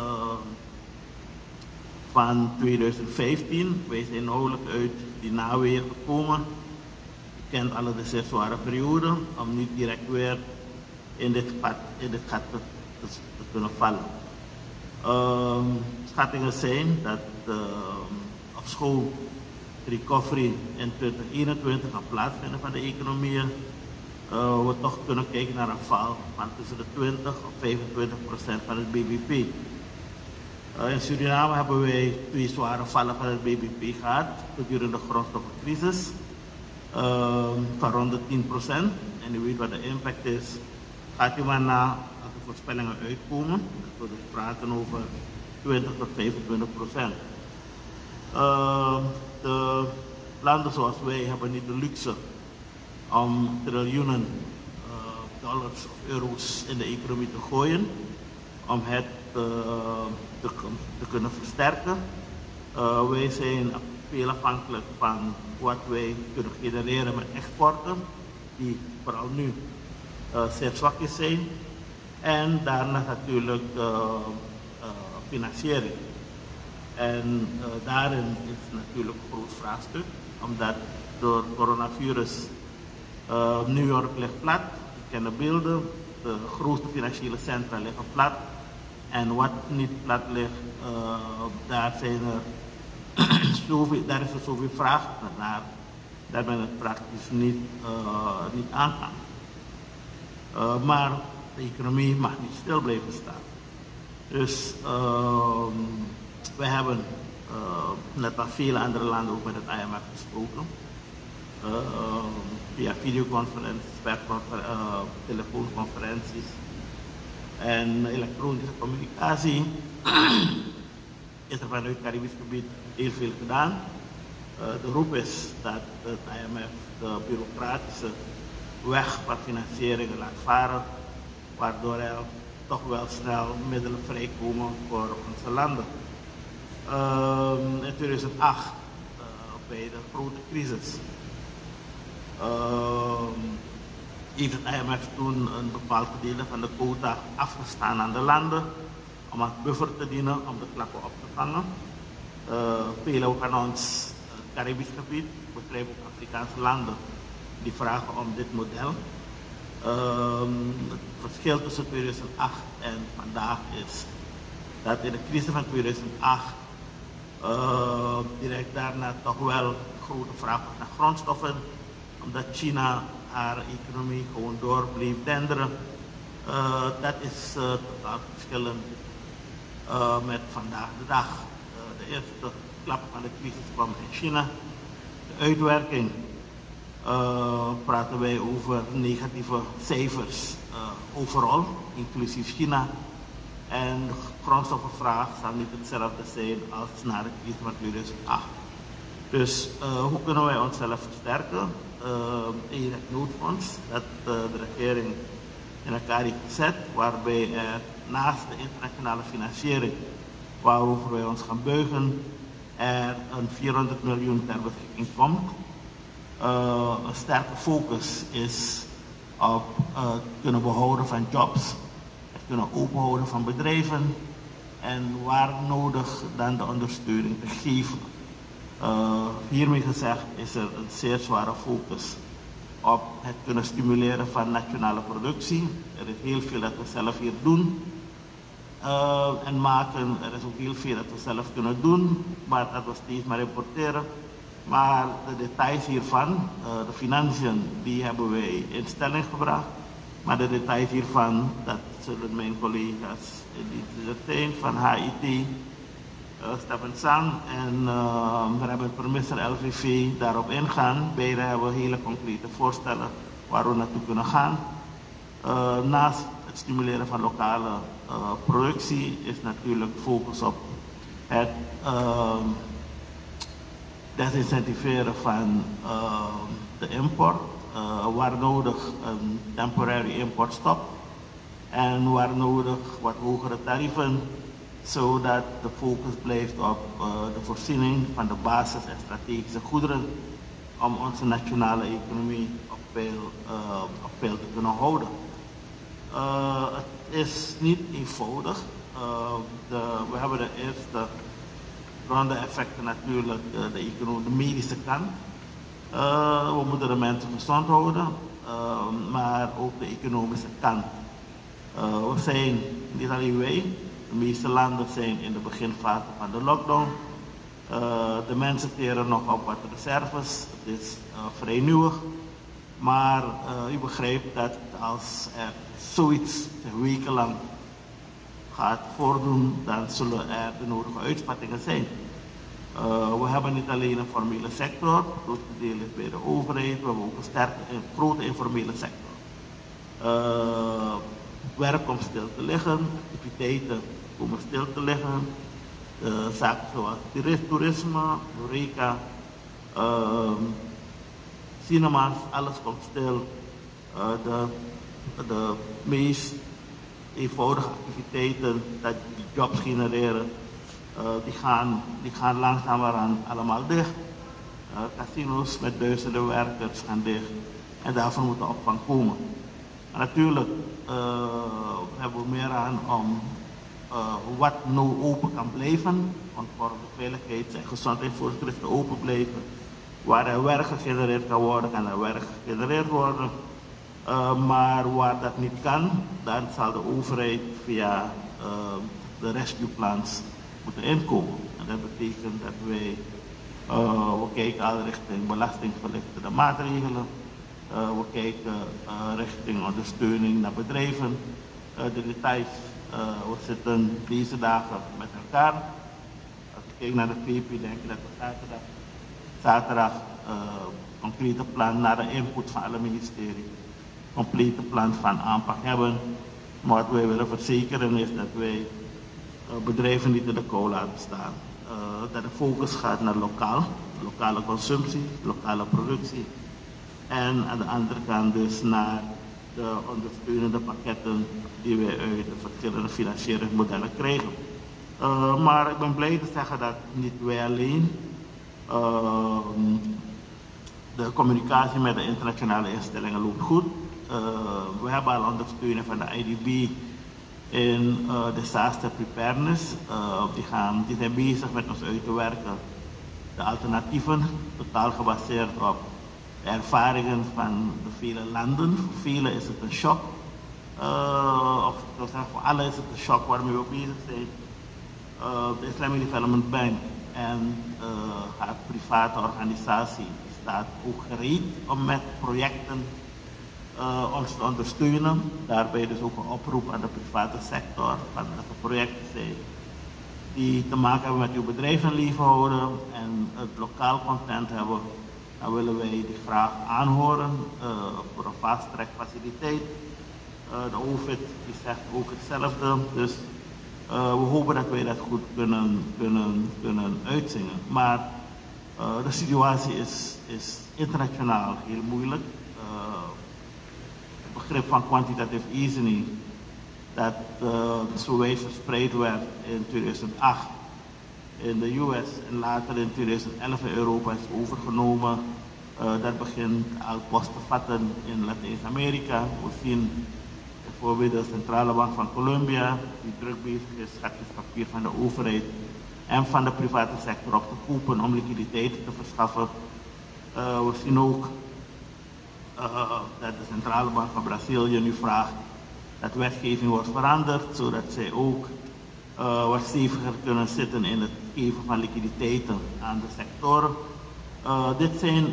van twintig vijftien, wij zijn nauwelijks uit die naweeën gekomen. Je kent alle de zes zware perioden, om niet direct weer in dit gat, in dit gat te, te, te kunnen vallen. Uh, schattingen zijn dat uh, ofschoon recovery in twintig eenentwintig gaat plaatsvinden van de economieën, uh, we toch kunnen kijken naar een val van tussen de twintig of vijfentwintig procent van het B B P. Uh, in Suriname hebben wij twee zware vallen van het B B P gehad gedurende de grondstoffencrisis uh, van rond de tien procent. En u weet wat de impact is. Gaat u maar na als de voorspellingen uitkomen, dat we dus praten over twintig tot vijfentwintig procent. Uh, de landen zoals wij hebben niet de luxe om triljoenen uh, dollars of euro's in de economie te gooien, om het uh, te, te kunnen versterken. Uh, wij zijn veel afhankelijk van wat wij kunnen genereren met exporten, die vooral nu uh, zeer zwakjes zijn. En daarna natuurlijk uh, uh, financiering. En uh, daarin is natuurlijk een groot vraagstuk, omdat door het coronavirus uh, New York ligt plat. We kennen beelden, de grootste financiële centra liggen plat. En wat niet plat ligt, uh, daar, zijn er zoveel, daar is er zoveel vraag naar. dat men het praktisch niet, uh, niet aan kan. Uh, maar de economie mag niet stil blijven staan. Dus uh, we hebben uh, net als vele andere landen ook met het I M F gesproken. Uh, via videoconferenties, webconfer- uh, telefoonconferenties en elektronische communicatie is er vanuit het Caribisch gebied heel veel gedaan. Uh, de roep is dat het I M F de bureaucratische weg van financiering laat varen, waardoor er toch wel snel middelen vrijkomen voor onze landen. Uh, in tweeduizend acht, uh, bij de grote crisis, uh, heeft het I M F toen een bepaald gedeelte van de quota afgestaan aan de landen om als buffer te dienen om de klappen op te vangen. Uh, vele van ons uh, Caribisch gebied, begrijp ook Afrikaanse landen, die vragen om dit model. Uh, het verschil tussen tweeduizend acht en vandaag is dat in de crisis van tweeduizend acht uh, direct daarna toch wel grote vraag was naar grondstoffen, omdat China haar economie gewoon door bleef denderen. Uh, dat is uh, totaal verschillend uh, met vandaag de dag. Uh, de eerste klap van de crisis kwam in China. De uitwerking uh, praten wij over negatieve cijfers uh, overal, inclusief China. En de grondstoffenvraag zal niet hetzelfde zijn als na de crisis van tweeduizend acht. Dus uh, hoe kunnen wij onszelf versterken? Uh, in het noodfonds dat uh, de regering in elkaar heeft gezet, waarbij er naast de internationale financiering, waarover wij ons gaan buigen, er een vierhonderd miljoen ter beschikking komt. Uh, een sterke focus is op uh, het kunnen behouden van jobs, het kunnen openhouden van bedrijven en waar nodig dan de ondersteuning te geven. Uh, hiermee gezegd is er een zeer zware focus op het kunnen stimuleren van nationale productie. Er is heel veel dat we zelf hier doen uh, en maken. Er is ook heel veel dat we zelf kunnen doen, maar dat we steeds maar importeren. Maar de details hiervan, uh, de financiën, die hebben wij in stelling gebracht. Maar de details hiervan, dat zullen mijn collega's in die zijn van H I T, Uh, Stefan Sang en uh, we hebben het permisser L V V daarop ingaan. Beide hebben hele concrete voorstellen waar we naartoe kunnen gaan. Uh, naast het stimuleren van lokale uh, productie is natuurlijk focus op het uh, desincentiveren van uh, de import. Uh, waar nodig een temporary importstop en waar nodig wat hogere tarieven, zodat de focus blijft op uh, de voorziening van de basis- en strategische goederen om onze nationale economie op peil, uh, op peil te kunnen houden. Uh, het is niet eenvoudig. Uh, de, we hebben de eerste ronde effecten natuurlijk, uh, de, economie, de medische kant. Uh, we moeten de mensen gezond houden, uh, maar ook de economische kant. Uh, we zijn, niet alleen wij, de meeste landen zijn in de beginfase van de lockdown. Uh, de mensen teren nog op wat reserves. Het is uh, vrij nieuw. Maar uh, u begrijpt dat als er zoiets wekenlang gaat voordoen, dan zullen er de nodige uitspattingen zijn. Uh, we hebben niet alleen een formele sector, het grootste deel is bij de overheid, we hebben ook een sterke, een grote informele sector. Uh, werk komt stil te liggen, activiteiten komen stil te liggen, uh, zaken zoals toerisme, horeca, uh, cinema's, alles komt stil. Uh, de, de meest eenvoudige activiteiten dat die jobs genereren, uh, die, gaan, die gaan langzamerhand allemaal dicht. Uh, casino's met duizenden werkers gaan dicht en daarvoor moet de opvang komen. En natuurlijk uh, hebben we meer aan om uh, wat nou open kan blijven, want voor de veiligheid en gezondheidsvoorschriften open blijven. Waar er werk gegenereerd kan worden, kan er werk gegenereerd worden. Uh, maar waar dat niet kan, dan zal de overheid via uh, de rescue plans moeten inkomen. En dat betekent dat wij Uh, we kijken al richting belastingverlichtende maatregelen. Uh, we kijken uh, richting ondersteuning naar bedrijven. Uh, de details, uh, we zitten deze dagen met elkaar. Als ik kijk naar de V P, denk ik dat we zaterdag, zaterdag uh, concrete plan naar de input van alle ministeries, complete plan van aanpak hebben. Maar wat wij willen verzekeren is dat wij uh, bedrijven niet in de kou laten staan. Uh, dat de focus gaat naar lokaal, lokale consumptie, lokale productie. En aan de andere kant dus naar de ondersteunende pakketten die wij uit de verschillende financieringsmodellen krijgen. Uh, maar ik ben blij te zeggen dat niet wij alleen uh, de communicatie met de internationale instellingen loopt goed. Uh, we hebben al ondersteuning van de I D B in uh, disaster preparedness. Uh, die, gaan, die zijn bezig met ons uit te werken. De alternatieven, totaal gebaseerd op de ervaringen van de vele landen. Voor velen is het een shock. Uh, of voor allen is het een shock waarmee we bezig zijn. Uh, de Islamic Development Bank en uh, haar private organisatie staat ook gereed om met projecten uh, ons te ondersteunen. Daarbij dus ook een oproep aan de private sector van dat er projecten zijn die te maken hebben met uw bedrijf in leven houden en het lokaal content hebben. Dan willen wij die graag aanhoren uh, voor een fast track faciliteit. Uh, de O V I D die zegt ook hetzelfde. Dus uh, we hopen dat wij dat goed kunnen, kunnen, kunnen uitzingen. Maar uh, de situatie is, is internationaal heel moeilijk. Uh, het begrip van quantitative easing dat uh, zo wijd verspreid werd in tweeduizend acht in de U S en later in tweeduizend elf in Europa is overgenomen. Uh, dat begint al post te vatten in Latijns-Amerika. We zien bijvoorbeeld de Centrale Bank van Colombia, die druk bezig is schatjes papier van de overheid en van de private sector op te kopen om liquiditeit te verschaffen. Uh, we zien ook uh, dat de Centrale Bank van Brazilië nu vraagt dat wetgeving wordt veranderd, zodat zij ook uh, wat steviger kunnen zitten in het geven van liquiditeiten aan de sectoren. Uh, dit zijn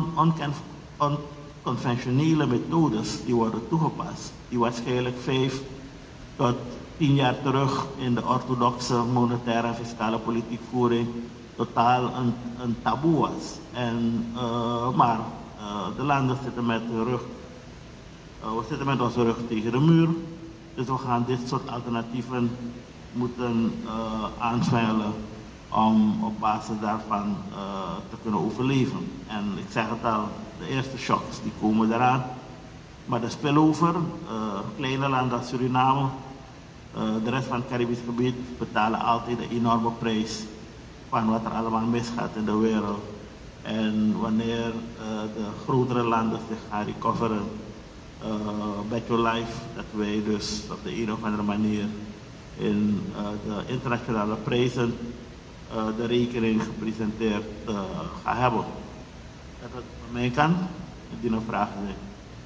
onconventionele on, on methodes die worden toegepast, die waarschijnlijk vijf tot tien jaar terug in de orthodoxe monetaire en fiscale politiekvoering totaal een, een taboe was. En, uh, maar uh, de landen zitten met de rug, uh, we zitten met onze rug tegen de muur, dus we gaan dit soort alternatieven moeten uh, aansveilen om op basis daarvan uh, te kunnen overleven. En ik zeg het al, de eerste shocks die komen eraan. Maar de spillover, uh, kleine landen als Suriname, uh, de rest van het Caribisch gebied betalen altijd de enorme prijs van wat er allemaal misgaat in de wereld. En wanneer uh, de grotere landen zich gaan recoveren, uh, back to life, dat wij dus op de een of andere manier in uh, de internationale prijzen Uh, de rekening gepresenteerd uh, gaan hebben. Dat het van mijn kant, die nog vragen zijn.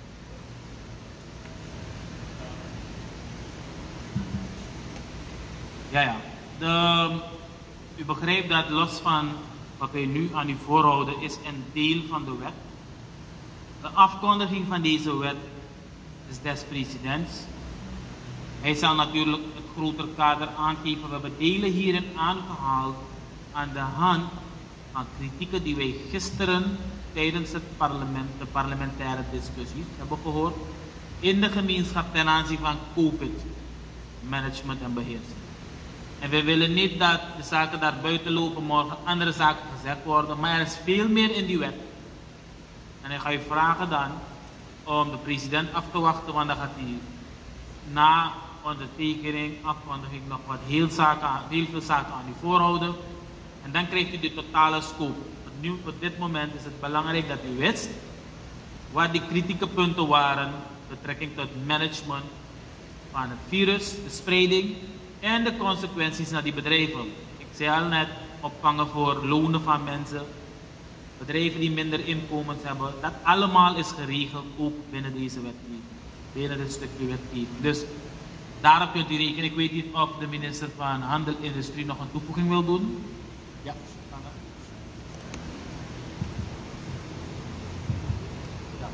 Ja, ja. De, u begrijpt dat los van wat wij nu aan u voorhouden, is een deel van de wet. De afkondiging van deze wet is des presidents. Hij zal natuurlijk het grotere kader aangeven. We hebben delen hierin aangehaald aan de hand van kritieken die wij gisteren tijdens het parlement, de parlementaire discussies hebben gehoord in de gemeenschap ten aanzien van COVID, management en beheersing. En we willen niet dat de zaken daar buiten lopen, morgen andere zaken gezegd worden, maar er is veel meer in die wet. En ik ga u vragen dan om de president af te wachten, want dan gaat hij na ondertekening, afkondiging nog wat heel, zaken, heel veel zaken aan u voorhouden. En dan krijgt u de totale scope. Nu, op dit moment is het belangrijk dat u wist wat die kritieke punten waren betrekking tot management van het virus, de spreiding en de consequenties naar die bedrijven. Ik zei al net, opvangen voor lonen van mensen, bedrijven die minder inkomens hebben. Dat allemaal is geregeld ook binnen deze wetgeving, binnen dit stukje wetgeving. Dus daarop kunt u rekenen. Ik weet niet of de minister van Handel en Industrie nog een toevoeging wil doen. Ja.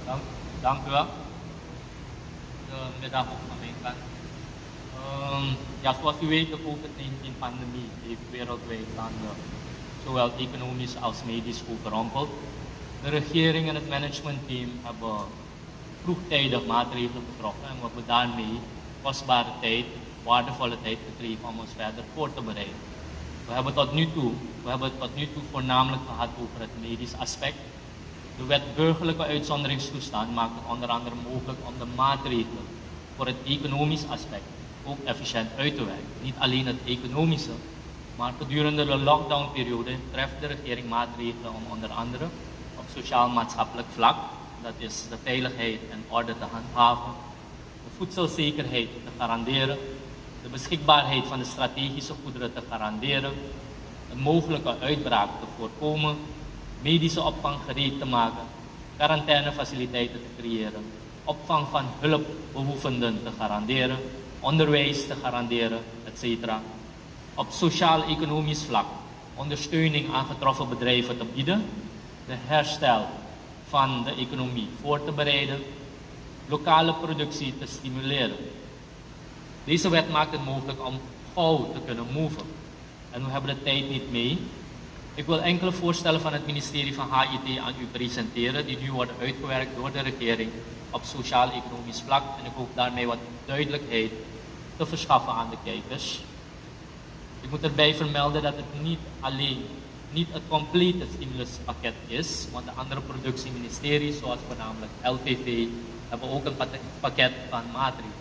Dank, dank u wel. Goedemiddag ook van mijn kant. Um, ja, zoals u weet, de COVID negentien-pandemie heeft wereldwijd landen, zowel economisch als medisch, overrompeld. De regering en het managementteam hebben vroegtijdig maatregelen getroffen en we hebben daarmee kostbare tijd, waardevolle tijd gekregen om ons verder voor te bereiden. We hebben tot nu toe, we hebben het tot nu toe voornamelijk gehad over het medisch aspect. De wet burgerlijke uitzonderingstoestand maakt het onder andere mogelijk om de maatregelen voor het economisch aspect ook efficiënt uit te werken. Niet alleen het economische, maar gedurende de lockdownperiode treft de regering maatregelen om onder andere op sociaal-maatschappelijk vlak, dat is de veiligheid en orde te handhaven, de voedselzekerheid te garanderen, de beschikbaarheid van de strategische goederen te garanderen, een mogelijke uitbraak te voorkomen, medische opvang gereed te maken, quarantainefaciliteiten te creëren, opvang van hulpbehoevenden te garanderen, onderwijs te garanderen, et cetera. Op sociaal-economisch vlak ondersteuning aan getroffen bedrijven te bieden, de herstel van de economie voor te bereiden, lokale productie te stimuleren. Deze wet maakt het mogelijk om gauw te kunnen move. En we hebben de tijd niet mee. Ik wil enkele voorstellen van het ministerie van H I T aan u presenteren, die nu worden uitgewerkt door de regering op sociaal-economisch vlak. En ik hoop daarmee wat duidelijkheid te verschaffen aan de kijkers. Ik moet erbij vermelden dat het niet alleen niet het complete stimuluspakket is, want de andere productieministeries, zoals voornamelijk L P V, hebben ook een pakket van maatregelen.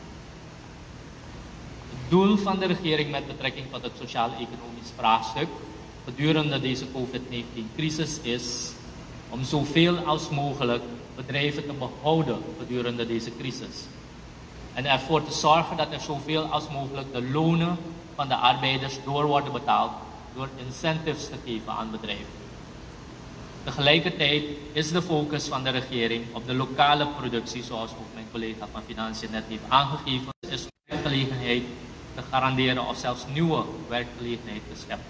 Het doel van de regering met betrekking tot het sociaal-economisch vraagstuk gedurende deze COVID negentien-crisis is om zoveel als mogelijk bedrijven te behouden gedurende deze crisis. En ervoor te zorgen dat er zoveel als mogelijk de lonen van de arbeiders door worden betaald door incentives te geven aan bedrijven. Tegelijkertijd is de focus van de regering op de lokale productie, zoals ook mijn collega van Financiën net heeft aangegeven, is werkgelegenheid te garanderen of zelfs nieuwe werkgelegenheid te scheppen.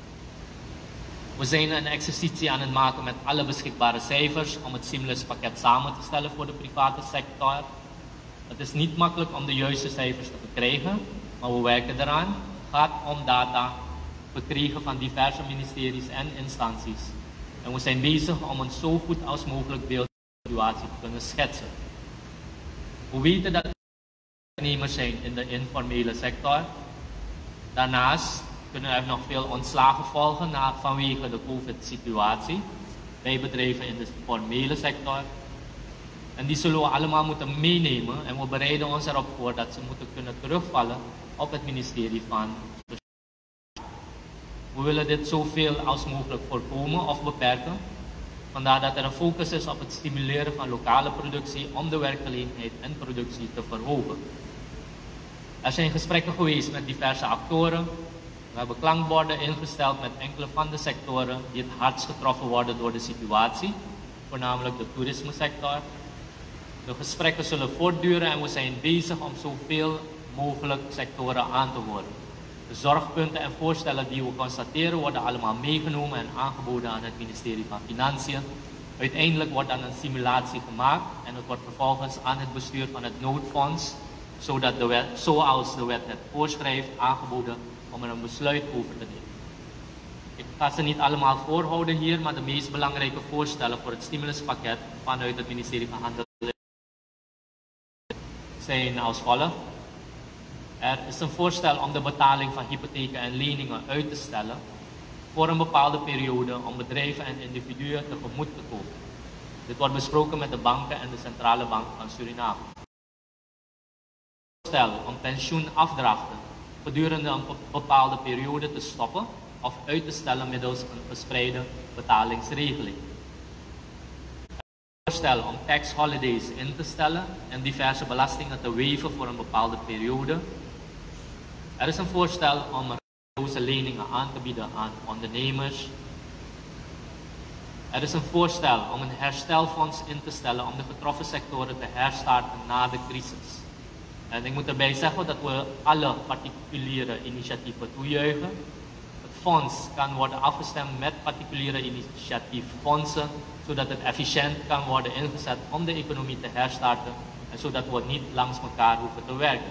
We zijn een exercitie aan het maken met alle beschikbare cijfers om het stimuluspakket samen te stellen voor de private sector. Het is niet makkelijk om de juiste cijfers te verkrijgen, maar we werken eraan. Het gaat om data verkregen van diverse ministeries en instanties. En we zijn bezig om een zo goed als mogelijk beeld van de situatie te kunnen schetsen. We weten dat er werknemers zijn in de informele sector. Daarnaast kunnen er nog veel ontslagen volgen na, vanwege de COVID-situatie bij bedrijven in de formele sector. En die zullen we allemaal moeten meenemen en we bereiden ons erop voor dat ze moeten kunnen terugvallen op het ministerie van Sociale. We willen dit zoveel als mogelijk voorkomen of beperken. Vandaar dat er een focus is op het stimuleren van lokale productie om de werkgelegenheid en productie te verhogen. Er zijn gesprekken geweest met diverse actoren. We hebben klankborden ingesteld met enkele van de sectoren die het hardst getroffen worden door de situatie, voornamelijk de toerismesector. De gesprekken zullen voortduren en we zijn bezig om zoveel mogelijk sectoren aan te horen. De zorgpunten en voorstellen die we constateren worden allemaal meegenomen en aangeboden aan het ministerie van Financiën. Uiteindelijk wordt dan een simulatie gemaakt en het wordt vervolgens aan het bestuur van het noodfonds, zodat de wet, zoals de wet het voorschrijft, aangeboden om er een besluit over te nemen. Ik ga ze niet allemaal voorhouden hier, maar de meest belangrijke voorstellen voor het stimuluspakket vanuit het ministerie van Handel zijn als volgt. Er is een voorstel om de betaling van hypotheken en leningen uit te stellen voor een bepaalde periode om bedrijven en individuen tegemoet te komen. Dit wordt besproken met de banken en de Centrale Bank van Suriname. Het voorstel om pensioenafdrachten gedurende een bepaalde periode te stoppen of uit te stellen middels een verspreide betalingsregeling. Het voorstel om tax holidays in te stellen en diverse belastingen te weven voor een bepaalde periode. Er is een voorstel om rentaloze leningen aan te bieden aan ondernemers. Er is een voorstel om een herstelfonds in te stellen om de getroffen sectoren te herstarten na de crisis. En ik moet erbij zeggen dat we alle particuliere initiatieven toejuichen. Het fonds kan worden afgestemd met particuliere initiatieffondsen, zodat het efficiënt kan worden ingezet om de economie te herstarten en zodat we niet langs elkaar hoeven te werken.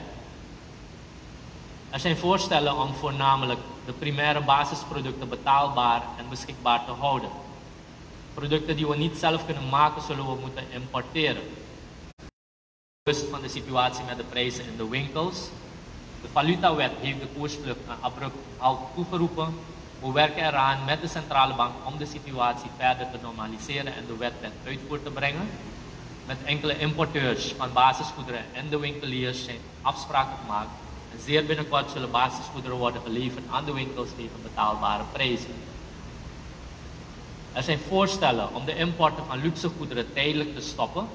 Er zijn voorstellen om voornamelijk de primaire basisproducten betaalbaar en beschikbaar te houden. Producten die we niet zelf kunnen maken, zullen we moeten importeren. Bewust van de situatie met de prijzen in de winkels. De valutawet heeft de koersvlucht een abrupt halt toegeroepen. We werken eraan met de centrale bank om de situatie verder te normaliseren en de wet ten uitvoer te brengen. Met enkele importeurs van basisgoederen en de winkeliers zijn afspraken gemaakt. En zeer binnenkort zullen basisgoederen worden geleverd aan de winkels tegen betaalbare prijzen. Er zijn voorstellen om de importen van luxe goederen tijdelijk te stoppen,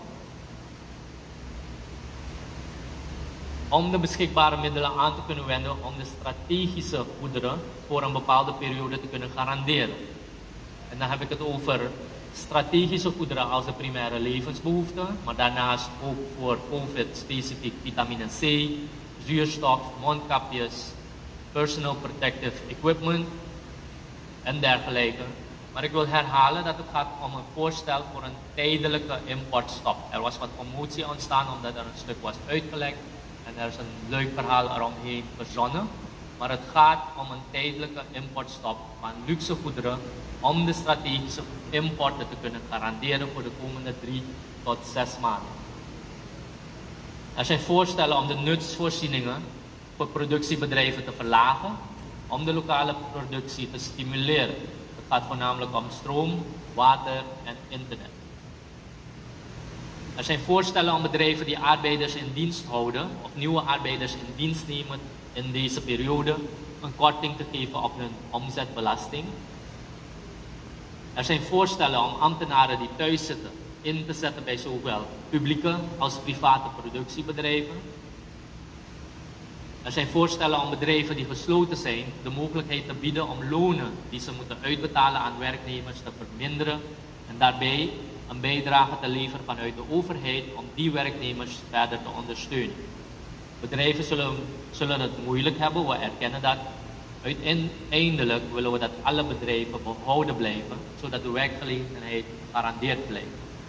om de beschikbare middelen aan te kunnen wenden om de strategische goederen voor een bepaalde periode te kunnen garanderen. En dan heb ik het over strategische goederen als de primaire levensbehoeften, maar daarnaast ook voor COVID specifiek vitamine C, zuurstof, mondkapjes, personal protective equipment en dergelijke. Maar ik wil herhalen dat het gaat om een voorstel voor een tijdelijke importstop. Er was wat commotie ontstaan omdat er een stuk was uitgelekt en er is een leuk verhaal eromheen verzonnen. Maar het gaat om een tijdelijke importstop van luxe goederen om de strategische importen te kunnen garanderen voor de komende drie tot zes maanden. Er zijn voorstellen om de nutsvoorzieningen voor productiebedrijven te verlagen, om de lokale productie te stimuleren. Het gaat voornamelijk om stroom, water en internet. Er zijn voorstellen om bedrijven die arbeiders in dienst houden of nieuwe arbeiders in dienst nemen in deze periode een korting te geven op hun omzetbelasting. Er zijn voorstellen om ambtenaren die thuis zitten in te zetten bij zowel publieke als private productiebedrijven. Er zijn voorstellen om bedrijven die gesloten zijn de mogelijkheid te bieden om lonen die ze moeten uitbetalen aan werknemers te verminderen en daarbij een bijdrage te leveren vanuit de overheid om die werknemers verder te ondersteunen. Bedrijven zullen, zullen het moeilijk hebben, we erkennen dat. Uiteindelijk willen we dat alle bedrijven behouden blijven, zodat de werkgelegenheid gegarandeerd blijft.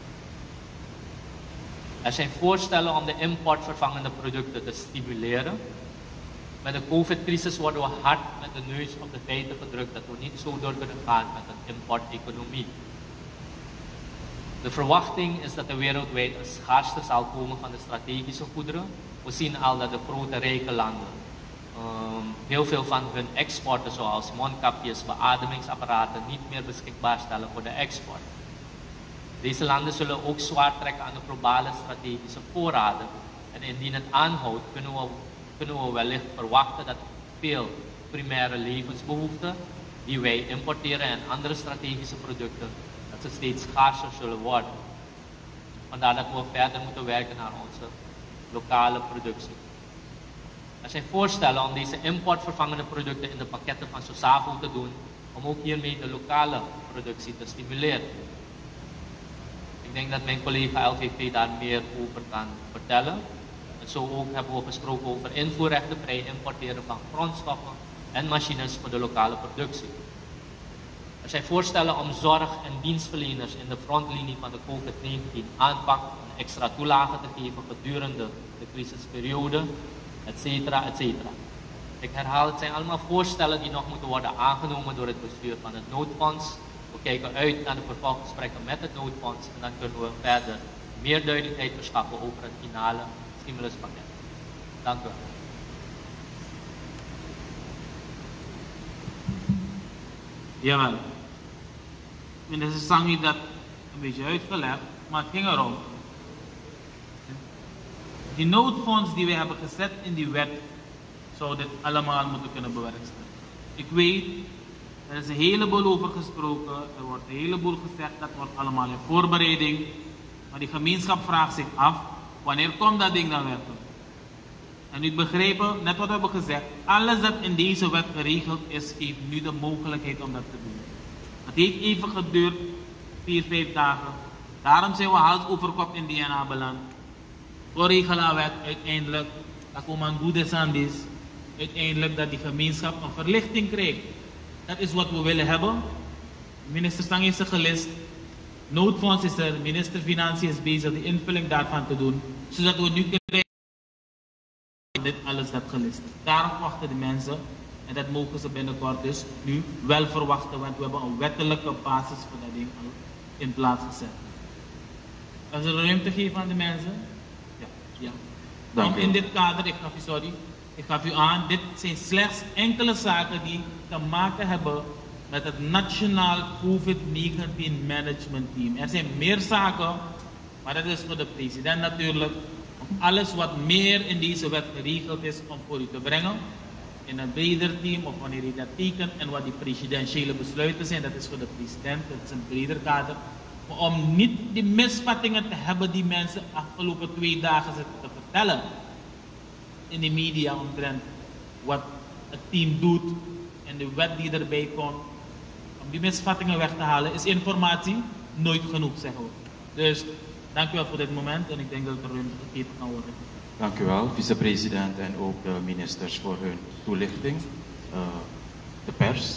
Er zijn voorstellen om de importvervangende producten te stimuleren. Met de COVID-crisis worden we hard met de neus op de feiten gedrukt dat we niet zo door kunnen gaan met een importeconomie. De verwachting is dat er wereldwijd een schaarste zal komen van de strategische goederen. We zien al dat de grote rijke landen um, heel veel van hun exporten zoals mondkapjes, beademingsapparaten niet meer beschikbaar stellen voor de export. Deze landen zullen ook zwaar trekken aan de globale strategische voorraden. En indien het aanhoudt, kunnen we, kunnen we wellicht verwachten dat veel primaire levensbehoeften die wij importeren en andere strategische producten, dat ze steeds schaarser zullen worden. Vandaar dat we verder moeten werken naar onze lokale productie. Er zijn voorstellen om deze importvervangende producten in de pakketten van SOSAVO te doen, om ook hiermee de lokale productie te stimuleren. Ik denk dat mijn collega L V V daar meer over kan vertellen. En zo ook hebben we gesproken over invoerrechten, vrij importeren van grondstoffen en machines voor de lokale productie. Er zijn voorstellen om zorg- en dienstverleners in de frontlinie van de COVID negentien aanpak een extra toelage te geven gedurende de crisisperiode, et cetera, et cetera. Ik herhaal, het zijn allemaal voorstellen die nog moeten worden aangenomen door het bestuur van het noodfonds. We kijken uit naar de vervolggesprekken met het noodfonds en dan kunnen we verder meer duidelijkheid verschaffen over het finale stimuluspakket. Dank u wel.
Jawel. Minister Sang heeft dat een beetje uitgelegd, maar het ging erom. Die noodfonds die we hebben gezet in die wet, zou dit allemaal moeten kunnen bewerkstelligen. Ik weet, er is een heleboel over gesproken, er wordt een heleboel gezegd, dat wordt allemaal in voorbereiding. Maar die gemeenschap vraagt zich af, wanneer komt dat ding dan werkelijk? En u begrepen, net wat we hebben gezegd, alles dat in deze wet geregeld is, geeft nu de mogelijkheid om dat te doen. Het heeft even geduurd, vier, vijf dagen. Daarom zijn we hals over kop in D N A beland. We regelen wet uiteindelijk, dat komt aan goede sandis, uiteindelijk dat die gemeenschap een verlichting krijgt. dat is wat we willen hebben. Minister Stang heeft ze gelist. Noodfonds is er, minister Financiën is bezig de invulling daarvan te doen. Zodat we nu krijgen dit alles dat gelist is. Daarop wachten de mensen. En dat mogen ze binnenkort dus nu wel verwachten. Want we hebben een wettelijke basis voor dat ding al in plaats gezet. Als er ruimte geven aan de mensen? Ja. ja.
Dank
Want in dit kader, ik gaf u, sorry, ik gaf u aan, dit zijn slechts enkele zaken die te maken hebben met het Nationaal COVID negentien Management Team. Er zijn meer zaken, maar dat is voor de president natuurlijk. Om alles wat meer in deze wet geregeld is om voor u te brengen. In een breder team of wanneer u dat tekent en wat die presidentiële besluiten zijn, dat is voor de president, dat is een breder kader. Maar om niet die misvattingen te hebben die mensen de afgelopen twee dagen zitten te vertellen in de media omtrent wat het team doet en de wet die erbij komt. Om die misvattingen weg te halen is informatie nooit genoeg, zeggen we. Dus dank u wel voor dit moment en ik denk dat er ruimte gegeven kan worden.
Dank u wel, vicepresident en ook de ministers voor hun toelichting. Uh, de pers.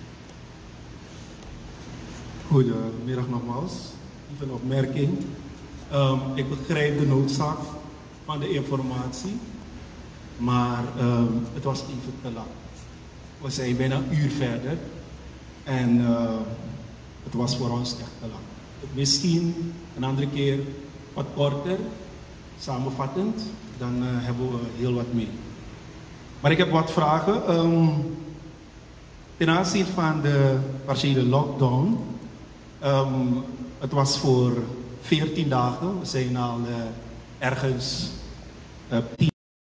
Goedemiddag nogmaals. Even een opmerking. Um, ik begrijp de noodzaak van de informatie, maar um, het was even te lang. We zijn bijna een uur verder en uh, het was voor ons echt te lang. Misschien een andere keer wat korter, samenvattend, dan uh, hebben we heel wat mee. Maar ik heb wat vragen. Um, ten aanzien van de partiële lockdown. Um, het was voor veertien dagen. We zijn al uh, ergens uh, tien.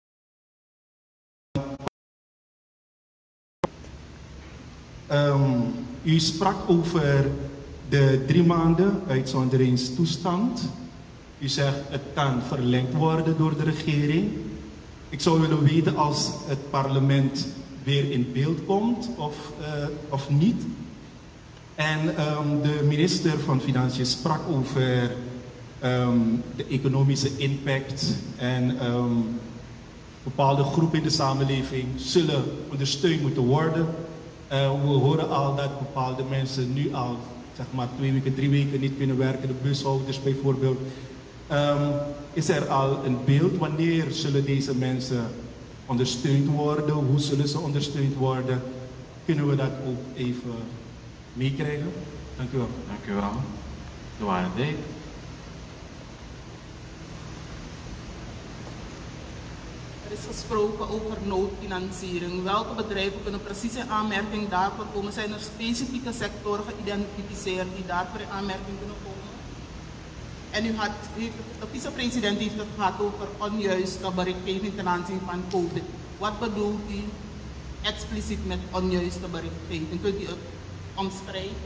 Um, u sprak over de drie maanden uitzonderingstoestand. U zegt het kan verlengd worden door de regering. Ik zou willen weten als het parlement weer in beeld komt of, uh, of niet. En um, de minister van Financiën sprak over um, de economische impact en um, bepaalde groepen in de samenleving zullen ondersteund moeten worden. Uh, we horen al dat bepaalde mensen nu al zeg maar twee weken, drie weken niet kunnen werken, de bushouders bijvoorbeeld. Um, is er al een beeld wanneer zullen deze mensen ondersteund worden? Hoe zullen ze ondersteund worden? Kunnen we dat ook even meekrijgen? Dank u wel.
Dank u wel. De waarde.
Er is gesproken over noodfinanciering. Welke bedrijven kunnen precies in aanmerking daarvoor komen? Zijn er specifieke sectoren geïdentificeerd die daarvoor in aanmerking kunnen komen? En u had, de vicepresident heeft het gehad over onjuiste berichtgeving ten aanzien van COVID. Wat bedoelt u expliciet met onjuiste berichtgeving? Kunt u het omschrijven?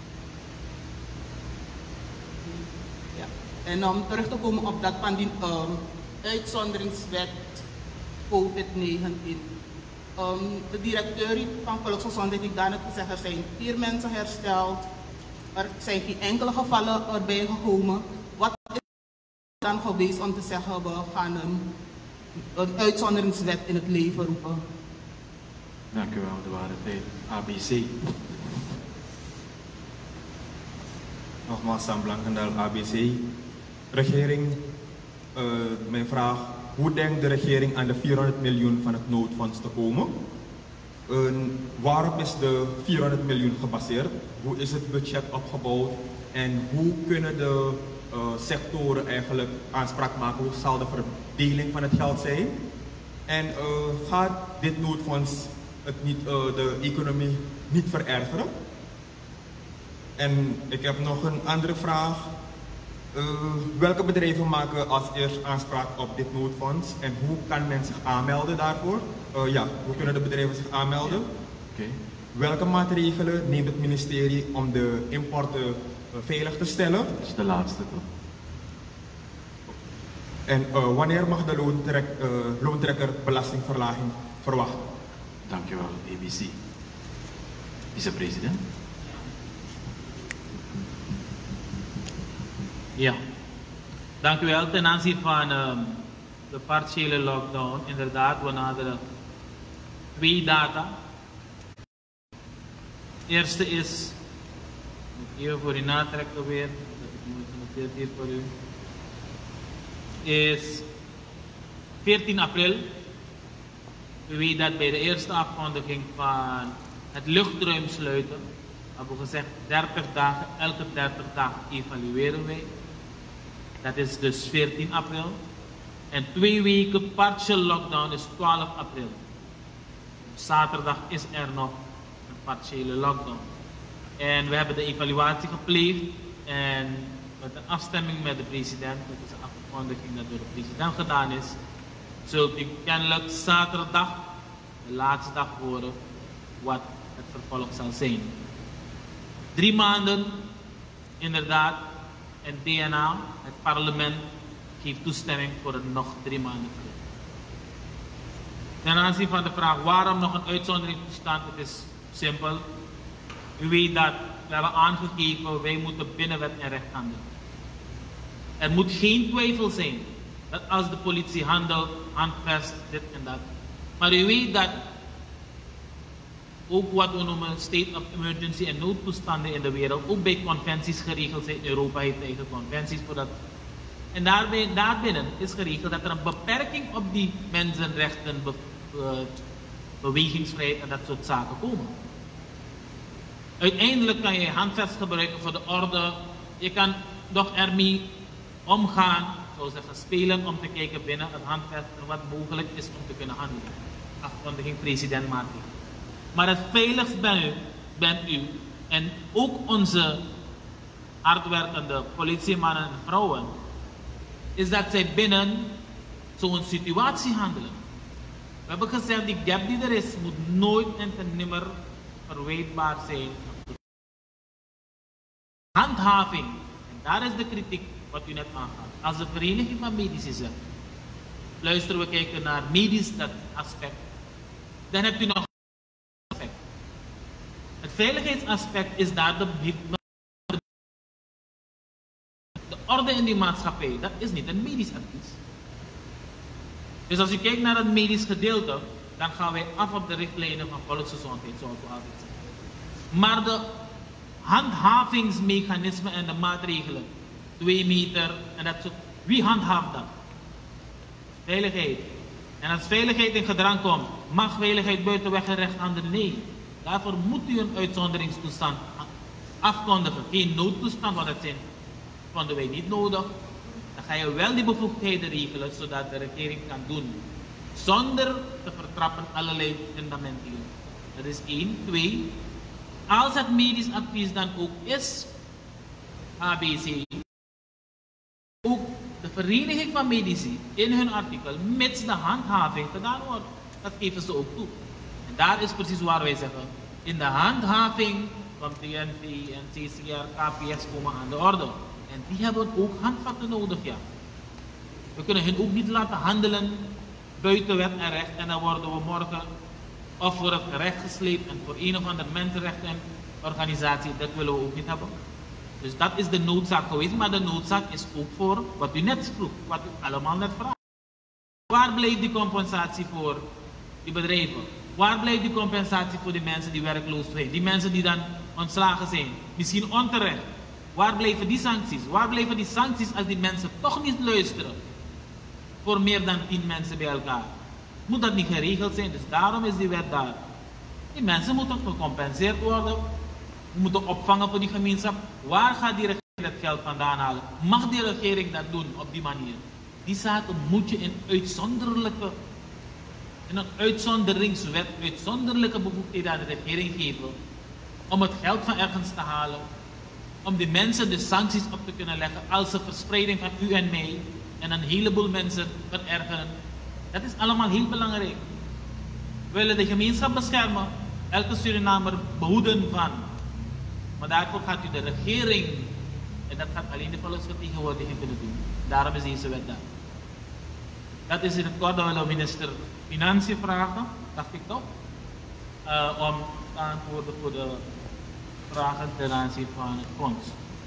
Ja. En om terug te komen op dat van die um, uitzonderingswet COVID negentien. Um, de directeur van Volksgezondheid heeft daarnet gezegd, er zijn vier mensen hersteld. Er zijn geen enkele gevallen erbij gekomen. Wat is dan geweest om te zeggen, we gaan een, een uitzonderingswet in het leven roepen?
Dank u wel, de waarde tijd. A B C.
Nogmaals, Sam Blankendal, A B C. Regering, uh, mijn vraag, hoe denkt de regering aan de vierhonderd miljoen van het noodfonds te komen? Uh, waarop is de vierhonderd miljoen gebaseerd? Hoe is het budget opgebouwd? En hoe kunnen de uh, sectoren eigenlijk aanspraak maken? Hoe zal de verdeling van het geld zijn? En uh, gaat dit noodfonds het niet, uh, de economie niet verergeren? En ik heb nog een andere vraag. Uh, welke bedrijven maken als eerst aanspraak op dit noodfonds? En hoe kan men zich aanmelden daarvoor? Uh, ja, hoe kunnen de bedrijven zich aanmelden?
Ja. Okay.
Welke maatregelen neemt het ministerie om de importen uh, veilig te stellen?
Dat is de laatste toch?
En uh, wanneer mag de loontrek, uh, loontrekker belastingverlaging verwachten?
Dank u wel, A B C. Vicepresident.
Ja, dank u wel. Ten aanzien van um, de partiële lockdown, inderdaad, we naderen twee data. eerste is, even voor u natrekken weer, dat ik mooi genoteerd hier voor u, is veertien april. U weet dat bij de eerste afkondiging van het luchtruim sluiten, hebben we gezegd dertig dagen, elke dertig dagen evalueren wij. Dat is dus veertien april. En twee weken partial lockdown is twaalf april. Zaterdag is er nog een partiële lockdown. En we hebben de evaluatie gepleegd en met een afstemming met de president, dat is een afkondiging dat door de president gedaan is, zult u kennelijk zaterdag, de laatste dag, horen wat het vervolg zal zijn. Drie maanden, inderdaad, en D N A, het parlement, geeft toestemming voor een nog drie maanden. Ten aanzien van de vraag waarom nog een uitzonderingstoestand, het is simpel. U weet dat we hebben aangegeven, wij moeten binnen wet en recht handelen. Er moet geen twijfel zijn dat als de politie handelt, handvest, dit en dat. Maar u weet dat ook wat we noemen state of emergency en noodtoestanden in de wereld, ook bij conventies geregeld zijn. Europa heeft eigen conventies voor dat. En daarbij, daarbinnen is geregeld dat er een beperking op die mensenrechten, be, be, bewegingsvrijheid en dat soort zaken komen. Uiteindelijk kan je handvest gebruiken voor de orde. Je kan toch ermee omgaan, zou zeggen spelen, om te kijken binnen het handvest wat mogelijk is om te kunnen handelen. Afkondiging president maatregelen. Maar het veiligst bent u, bent u en ook onze hardwerkende politiemannen en vrouwen, is dat zij binnen zo'n situatie handelen. We hebben gezegd, die gap die er is, moet nooit en ten nimmer verwijtbaar zijn. Handhaving, en daar is de kritiek wat u net aangaat. Als de Vereniging van Medici zegt, luisteren we kijken naar medisch dat aspect, dan hebt u nog een aspect. Het veiligheidsaspect is daar de, de orde in die maatschappij, dat is niet een medisch advies. Dus als u kijkt naar het medisch gedeelte, dan gaan wij af op de richtlijnen van volksgezondheid, zoals we altijd zeggen. Maar de handhavingsmechanismen en de maatregelen, twee meter en dat soort, wie handhaaft dat? Veiligheid. En als veiligheid in gedrang komt, mag veiligheid buiten weg en recht handelen? Nee. Daarvoor moet u een uitzonderingstoestand afkondigen. Geen noodtoestand, want dat zijn, vonden wij niet nodig. Dan ga je wel die bevoegdheden regelen, zodat de regering kan doen. Zonder te vertrappen allerlei fundamenten. Dat is één. Twee. Als het medisch advies dan ook is, A B C, ook de Vereniging van Medici in hun artikel, mits de handhaving gedaan wordt, dat geven ze ook toe. En daar is precies waar wij zeggen, in de handhaving van T N V en C C R, K P S komen aan de orde. En die hebben ook handvatten nodig, ja. We kunnen hen ook niet laten handelen buiten wet en recht en dan worden we morgen of voor het gerecht gesleept en voor een of andere mensenrechtenorganisatie, dat willen we ook niet hebben. Dus dat is de noodzaak geweest, maar de noodzaak is ook voor wat u net vroeg, wat u allemaal net vraagt. Waar blijft die compensatie voor die bedrijven? Waar blijft die compensatie voor die mensen die werkloos zijn? Die mensen die dan ontslagen zijn, misschien onterecht. Waar blijven die sancties? Waar blijven die sancties als die mensen toch niet luisteren? Voor meer dan tien mensen bij elkaar. Moet dat niet geregeld zijn, dus daarom is die wet daar. Die mensen moeten gecompenseerd worden. We moeten opvangen voor die gemeenschap. Waar gaat die regering dat geld vandaan halen? Mag die regering dat doen op die manier? Die zaken moet je in uitzonderlijke, in een uitzonderingswet, uitzonderlijke bevoegdheden aan de regering geven. Om het geld van ergens te halen. Om die mensen de sancties op te kunnen leggen als ze verspreiding van u en mij en een heleboel mensen verergeren. Dat is allemaal heel belangrijk. We willen de gemeenschap beschermen, elke Surinamer behoeden van. Maar daarvoor gaat u de regering, en dat gaat alleen de volksvertegenwoordiging kunnen doen. Daarom is deze wet daar. Dat is in het kort dat we de minister Financiën vragen, dacht ik toch, uh, om te antwoorden voor de vragen ten aanzien van het fonds.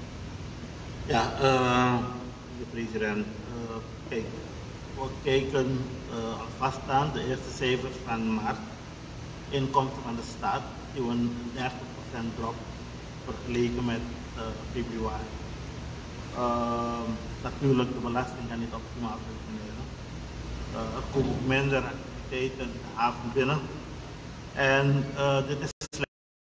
Ja, uh, de president, uh, kijk, we kijken uh, alvast aan de eerste cijfers van maart. Inkomsten van de staat, die we dertig procent procent drop vergeleken met uh, februari. Uh, natuurlijk, de belasting kan niet optimaal functioneren. Uh, er komen ook minder activiteiten de haven binnen. En uh, dit is slecht.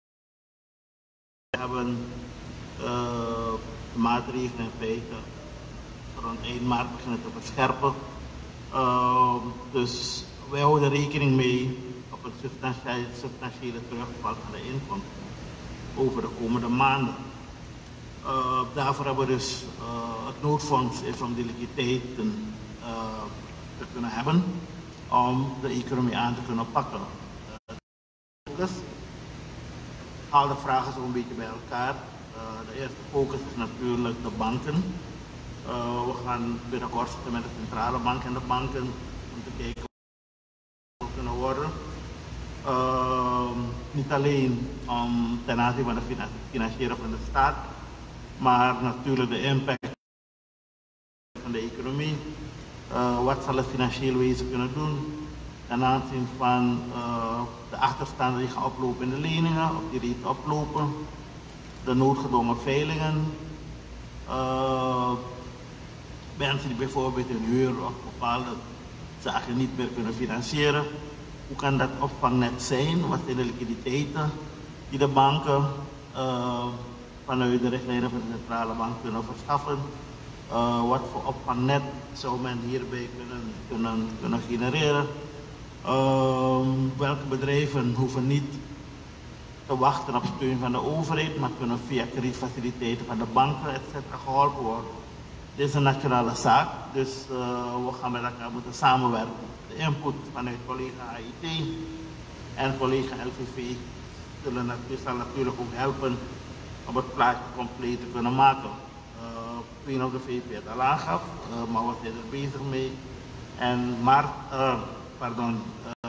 We hebben uh, maatregelen in feite rond één maart beginnen te verscherpen. Uh, dus wij houden rekening mee op een substantiële, substantiële terugval van de inkomsten over de komende maanden. Uh, daarvoor hebben we dus uh, het noodfonds is om die liquiditeiten uh, te kunnen hebben om de economie aan te kunnen pakken. Uh, Haal de vragen zo een beetje bij elkaar. Uh, de eerste focus is natuurlijk de banken. Uh, we gaan binnenkort zitten met de centrale bank en de banken om te kijken wat we kunnen worden. Uh, niet alleen om ten aanzien van de financiering van de staat, maar natuurlijk de impact van de economie. Uh, wat zal het financieel wezen kunnen doen ten aanzien van uh, de achterstanden die gaan oplopen in de leningen, of die reeds oplopen, de noodgedwongen veilingen. Uh, Mensen die bijvoorbeeld hun huur of bepaalde zaken niet meer kunnen financieren. Hoe kan dat opvangnet zijn? Wat zijn de liquiditeiten die de banken uh, vanuit de richtlijnen van de centrale bank kunnen verschaffen? Uh, wat voor opvangnet zou men hierbij kunnen, kunnen, kunnen genereren? Uh, welke bedrijven hoeven niet te wachten op steun van de overheid, maar kunnen via kredietfaciliteiten van de banken et cetera geholpen worden? Dit is een nationale zaak, dus uh, we gaan met elkaar moeten samenwerken. De input vanuit collega A I T en collega L V V zullen natuurlijk, zal natuurlijk ook helpen om het plaatje compleet te kunnen maken. Uh, ik weet niet of de V P het al aangaf, uh, maar we zijn er bezig mee. En maart, uh, pardon, uh,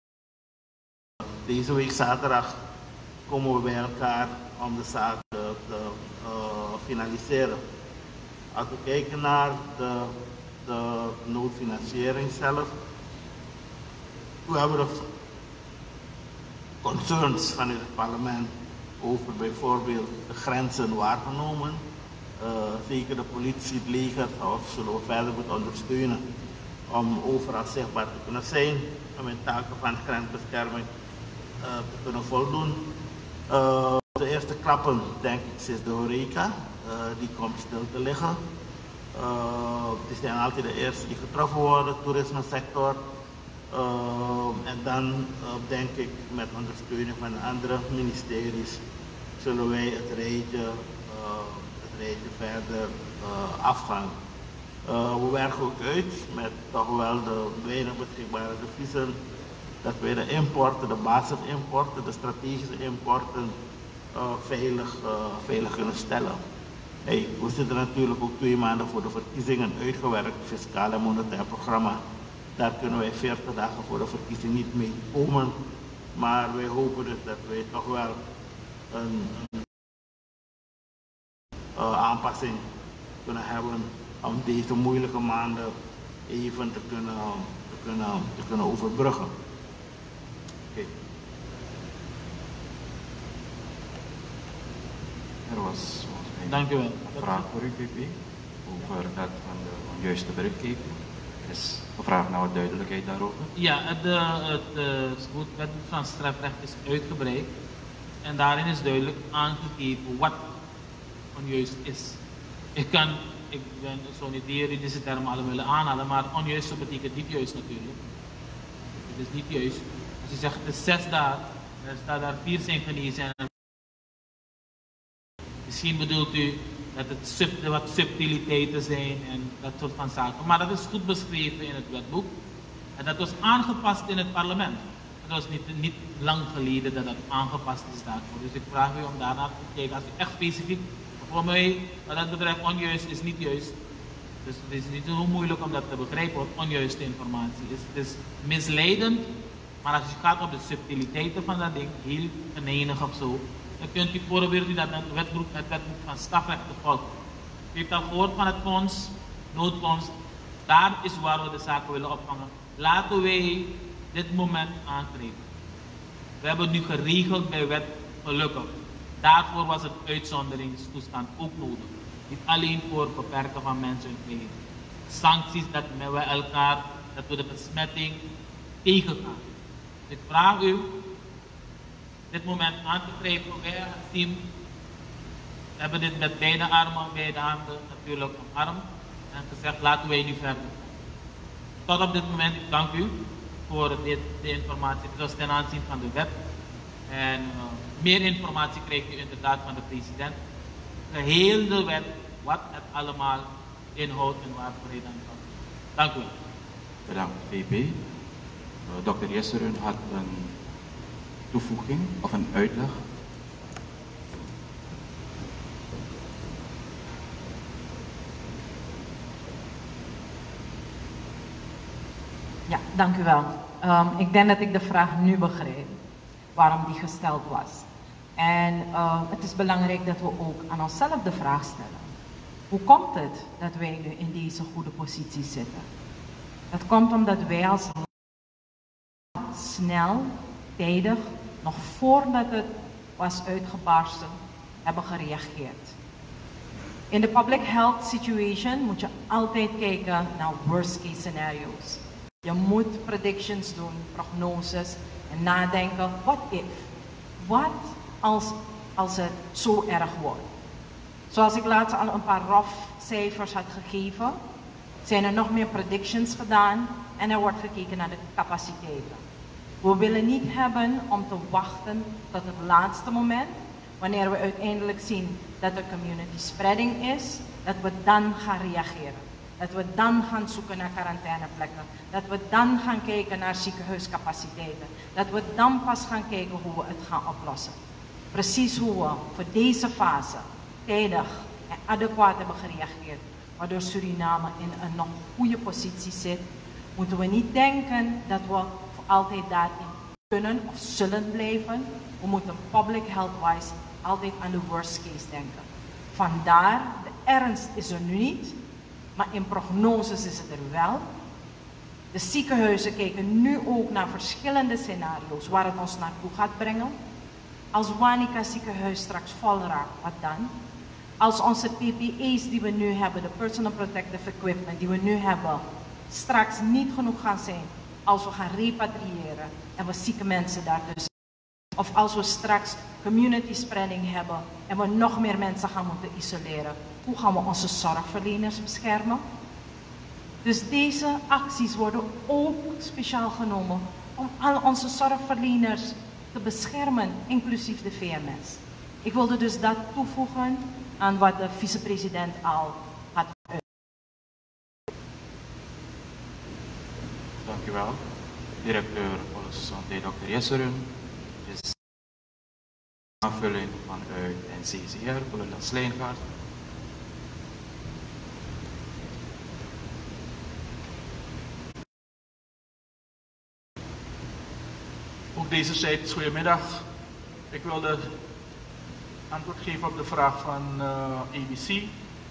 deze week zaterdag komen we bij elkaar om de zaak uh, te uh, finaliseren. Als we kijken naar de, de noodfinanciering zelf, we hebben de concerns vanuit het parlement over bijvoorbeeld de grenzen waargenomen. Uh, zeker de politie, het leger, of zullen we verder moeten ondersteunen om overal zichtbaar te kunnen zijn, om in taken van grensbescherming uh, te kunnen voldoen. Uh, de eerste klappen, denk ik, is de horeca. Uh, die komt stil te liggen. Uh, die zijn altijd de eerste die getroffen worden, de toerismesector. Uh, en dan uh, denk ik met ondersteuning van de andere ministeries zullen wij het rijtje, uh, het rijtje verder uh, afgaan. Uh, we werken ook uit met toch wel de weinig beschikbare deviezen dat wij de importen, de basisimporten, de strategische importen uh, veilig, uh, veilig kunnen stellen. Hey, we zitten natuurlijk ook twee maanden voor de verkiezingen uitgewerkt, fiscaal en monetair programma. Daar kunnen wij veertig dagen voor de verkiezing niet mee komen. Maar wij hopen dus dat wij toch wel een, een uh, aanpassing kunnen hebben om deze moeilijke maanden even te kunnen, te kunnen, te kunnen overbruggen. Okay.
Er was
Dank u wel.
een vraag voor u, V P, over dat van de onjuiste berichtgeving. Is een vraag naar wat duidelijkheid daarover?
Ja, het, uh, het uh, wetboek van strafrecht is uitgebreid en daarin is duidelijk aangegeven wat onjuist is. Ik kan, ik ben zo niet die deze termen alle willen aanhalen, maar onjuist betekent niet juist natuurlijk. Het is niet juist. Als je zegt het is zes dagen, dan staat daar vier zijn genezen en misschien bedoelt u dat het sub, wat subtiliteiten zijn en dat soort van zaken. Maar dat is goed beschreven in het wetboek. En dat was aangepast in het parlement. Het was niet, niet lang geleden dat dat aangepast is daarvoor. Dus ik vraag u om daarnaar te kijken. Als u echt specifiek, voor mij, wat dat betreft onjuist is niet juist. Dus het is niet zo moeilijk om dat te begrijpen wat onjuiste informatie is. Het is misleidend, maar als je gaat op de subtiliteiten van dat ding, heel venijnig of zo, dan kunt u proberen dat het wetboek, het wetboek van strafrecht te volgen. U heeft al gehoord van het fonds, noodfonds. Daar is waar we de zaken willen opvangen. Laten wij dit moment aangrijpen. We hebben het nu geregeld bij wet, gelukkig. Daarvoor was het uitzonderingstoestand ook nodig. Niet alleen voor het beperken van mensen hun vrijheid. Sancties dat we elkaar, dat we de besmetting tegengaan. Ik vraag u dit moment aan te grijpen. Wij als team hebben dit met beide armen, beide handen natuurlijk omarmd en gezegd laten wij nu verder. Tot op dit moment, ik dank u voor dit, de informatie, dus ten aanzien van de wet. En uh, meer informatie krijgt u inderdaad van de president. Geheel de wet, wat het allemaal inhoudt en waarvoor hij dan kan. Dank u.
Bedankt, V P. Uh, dokter Jesseren had een toevoeging of een uitleg.
Ja, dank u wel. Um, ik denk dat ik de vraag nu begrijp, waarom die gesteld was. En uh, het is belangrijk dat we ook aan onszelf de vraag stellen. Hoe komt het dat wij nu in deze goede positie zitten? Dat komt omdat wij als land snel, tijdig, nog voordat het was uitgebarsten, hebben gereageerd. In de public health situation moet je altijd kijken naar worst case scenario's. Je moet predictions doen, prognoses en nadenken, what if? Wat als, als het zo erg wordt? Zoals ik laatst al een paar rough cijfers had gegeven, zijn er nog meer predictions gedaan en er wordt gekeken naar de capaciteiten. We willen niet hebben om te wachten tot het laatste moment, wanneer we uiteindelijk zien dat er community spreading is, dat we dan gaan reageren. Dat we dan gaan zoeken naar quarantaineplekken. Dat we dan gaan kijken naar ziekenhuiscapaciteiten. Dat we dan pas gaan kijken hoe we het gaan oplossen. Precies hoe we voor deze fase tijdig en adequaat hebben gereageerd, waardoor Suriname in een nog goede positie zit, moeten we niet denken dat we voor altijd daarin kunnen of zullen blijven. We moeten public health-wise altijd aan de worst case denken. Vandaar, de ernst is er nu niet. Maar in prognoses is het er wel. De ziekenhuizen kijken nu ook naar verschillende scenario's waar het ons naartoe gaat brengen. Als Wanica ziekenhuis straks vol raakt, wat dan? Als onze P P E's die we nu hebben, de personal protective equipment die we nu hebben, straks niet genoeg gaan zijn als we gaan repatriëren en we zieke mensen daartussen. Of als we straks community spreading hebben en we nog meer mensen gaan moeten isoleren. Hoe gaan we onze zorgverleners beschermen? Dus deze acties worden ook speciaal genomen om al onze zorgverleners te beschermen, inclusief de V M S. Ik wilde dus dat toevoegen aan wat de vicepresident al had uitgelegd.
Dank u wel. Directeur Volksgezondheid, dokter Jesseren. Is aanvulling vanuit N C C R, kolonel Slijngaard.
Ook deze zijde, goedemiddag. Ik wilde antwoord geven op de vraag van uh, A B C.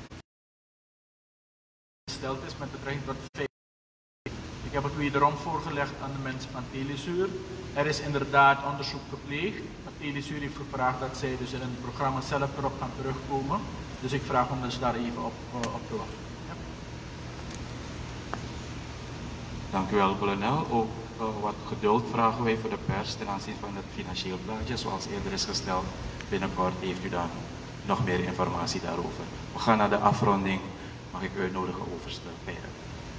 Gesteld is met betrekking tot vijf. Ik heb het wederom voorgelegd aan de mensen van Telesuur. Er is inderdaad onderzoek gepleegd. Telesuur heeft gevraagd dat zij dus in het programma zelf erop gaan terugkomen. Dus ik vraag om dus daar even op, uh, op te wachten. Ja.
Dank u wel, kolonel. Ook uh, wat geduld vragen wij voor de pers ten aanzien van het financieel plaatje. Zoals eerder is gesteld, binnenkort heeft u dan nog meer informatie daarover. We gaan naar de afronding. Mag ik u uitnodigen, overste Peren.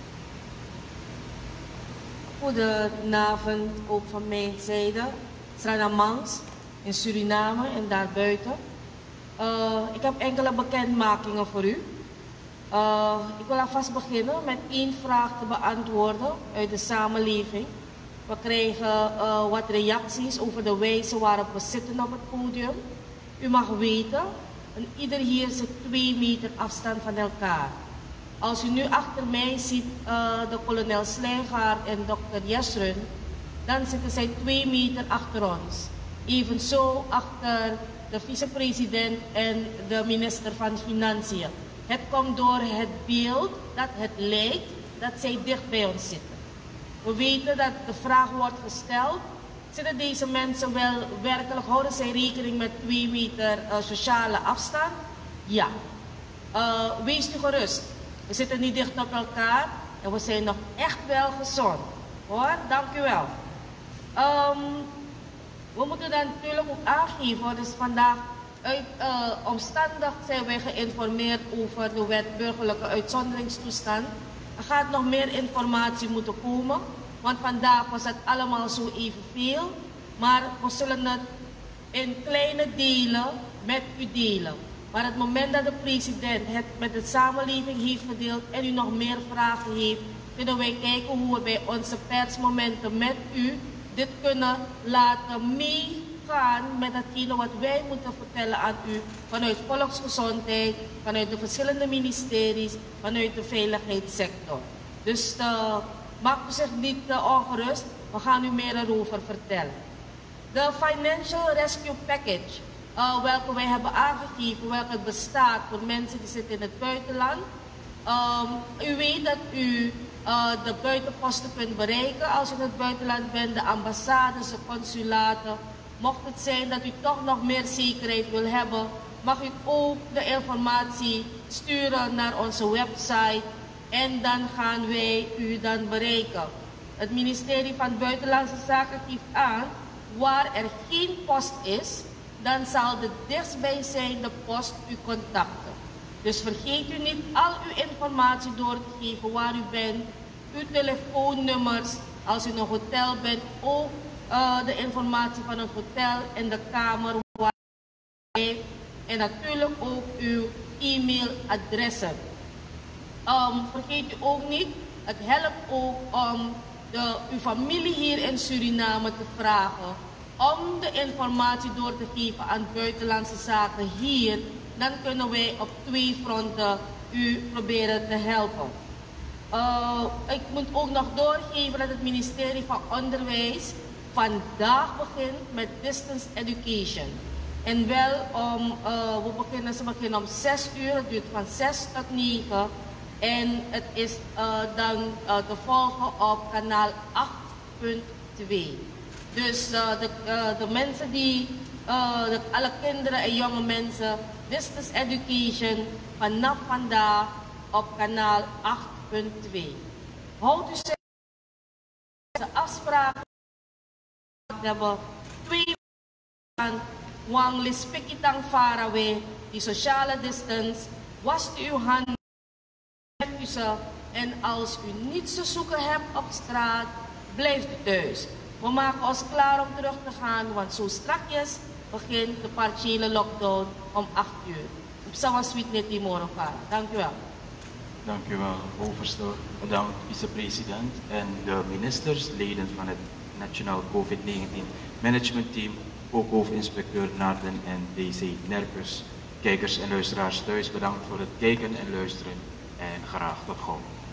Goedenavond ook van mijn zijde. Sranamans in Suriname en daarbuiten. Uh, ik heb enkele bekendmakingen voor u. Uh, ik wil alvast beginnen met één vraag te beantwoorden uit de samenleving. We krijgen uh, wat reacties over de wijze waarop we zitten op het podium. U mag weten, en ieder hier zit twee meter afstand van elkaar. Als u nu achter mij ziet uh, de kolonel Slijngaard en dokter Jesseren, dan zitten zij twee meter achter ons. Evenzo achter de vicepresident en de minister van Financiën. Het komt door het beeld dat het lijkt dat zij dicht bij ons zitten. We weten dat de vraag wordt gesteld, Zitten deze mensen wel werkelijk, houden zij rekening met twee meter uh, sociale afstand? Ja. Uh, wees u gerust. We zitten niet dicht op elkaar en we zijn nog echt wel gezond. Hoor, dank u wel. Um, we moeten dan natuurlijk ook aangeven, dus vandaag uit uh, omstandig zijn wij geïnformeerd over de wet burgerlijke uitzonderingstoestand. Er gaat nog meer informatie moeten komen, want vandaag was het allemaal zo evenveel. Maar we zullen het in kleine delen met u delen. Maar het moment dat de president het met de samenleving heeft gedeeld en u nog meer vragen heeft, kunnen wij kijken hoe we bij onze persmomenten met u dit kunnen laten meegaan met hetgene wat wij moeten vertellen aan u vanuit volksgezondheid, vanuit de verschillende ministeries, vanuit de veiligheidssector. Dus uh, maak u zich niet uh, ongerust, we gaan u meer erover vertellen. De Financial Rescue Package, uh, welke wij hebben aangegeven, welke het bestaat voor mensen die zitten in het buitenland. Um, u weet dat u uh, de buitenposten kunt bereiken als u in het buitenland bent, de ambassades, de consulaten. Mocht het zijn dat u toch nog meer zekerheid wil hebben, mag u ook de informatie sturen naar onze website en dan gaan wij u dan bereiken. Het ministerie van Buitenlandse Zaken geeft aan, waar er geen post is, dan zal de dichtstbijzijnde post u contacten. Dus vergeet u niet al uw informatie door te geven waar u bent, uw telefoonnummers, als u in een hotel bent, ook uh, de informatie van het hotel en de kamer waar u heeft en natuurlijk ook uw e-mailadressen. Um, vergeet u ook niet, het helpt ook om de, uw familie hier in Suriname te vragen om de informatie door te geven aan buitenlandse zaken hier. Dan kunnen wij op twee fronten u proberen te helpen. Uh, ik moet ook nog doorgeven dat het ministerie van Onderwijs vandaag begint met distance education. En wel om, uh, we beginnen, ze beginnen om zes uur, het duurt van zes tot negen. En het is uh, dan uh, te volgen op kanaal acht punt twee. Dus uh, de, uh, de mensen die, uh, de, alle kinderen en jonge mensen, distance education vanaf vandaag op kanaal acht punt twee. Houdt u zich aan de afspraken. We hebben twee van Wang Lispikitang Faraway, die sociale distance, wast uw handen. En als u niets te zoeken hebt op straat, blijft u thuis. We maken ons klaar om terug te gaan, want zo strakjes begint de partiële lockdown om acht uur. Op Sawaswit net die morgen. Dank u wel.
Dank u wel, overste. Bedankt, vicepresident en de ministers, leden van het Nationaal COVID negentien Management Team, ook hoofdinspecteur Naarden en D C Nerkus. Kijkers en luisteraars thuis, bedankt voor het kijken en luisteren en graag tot gauw.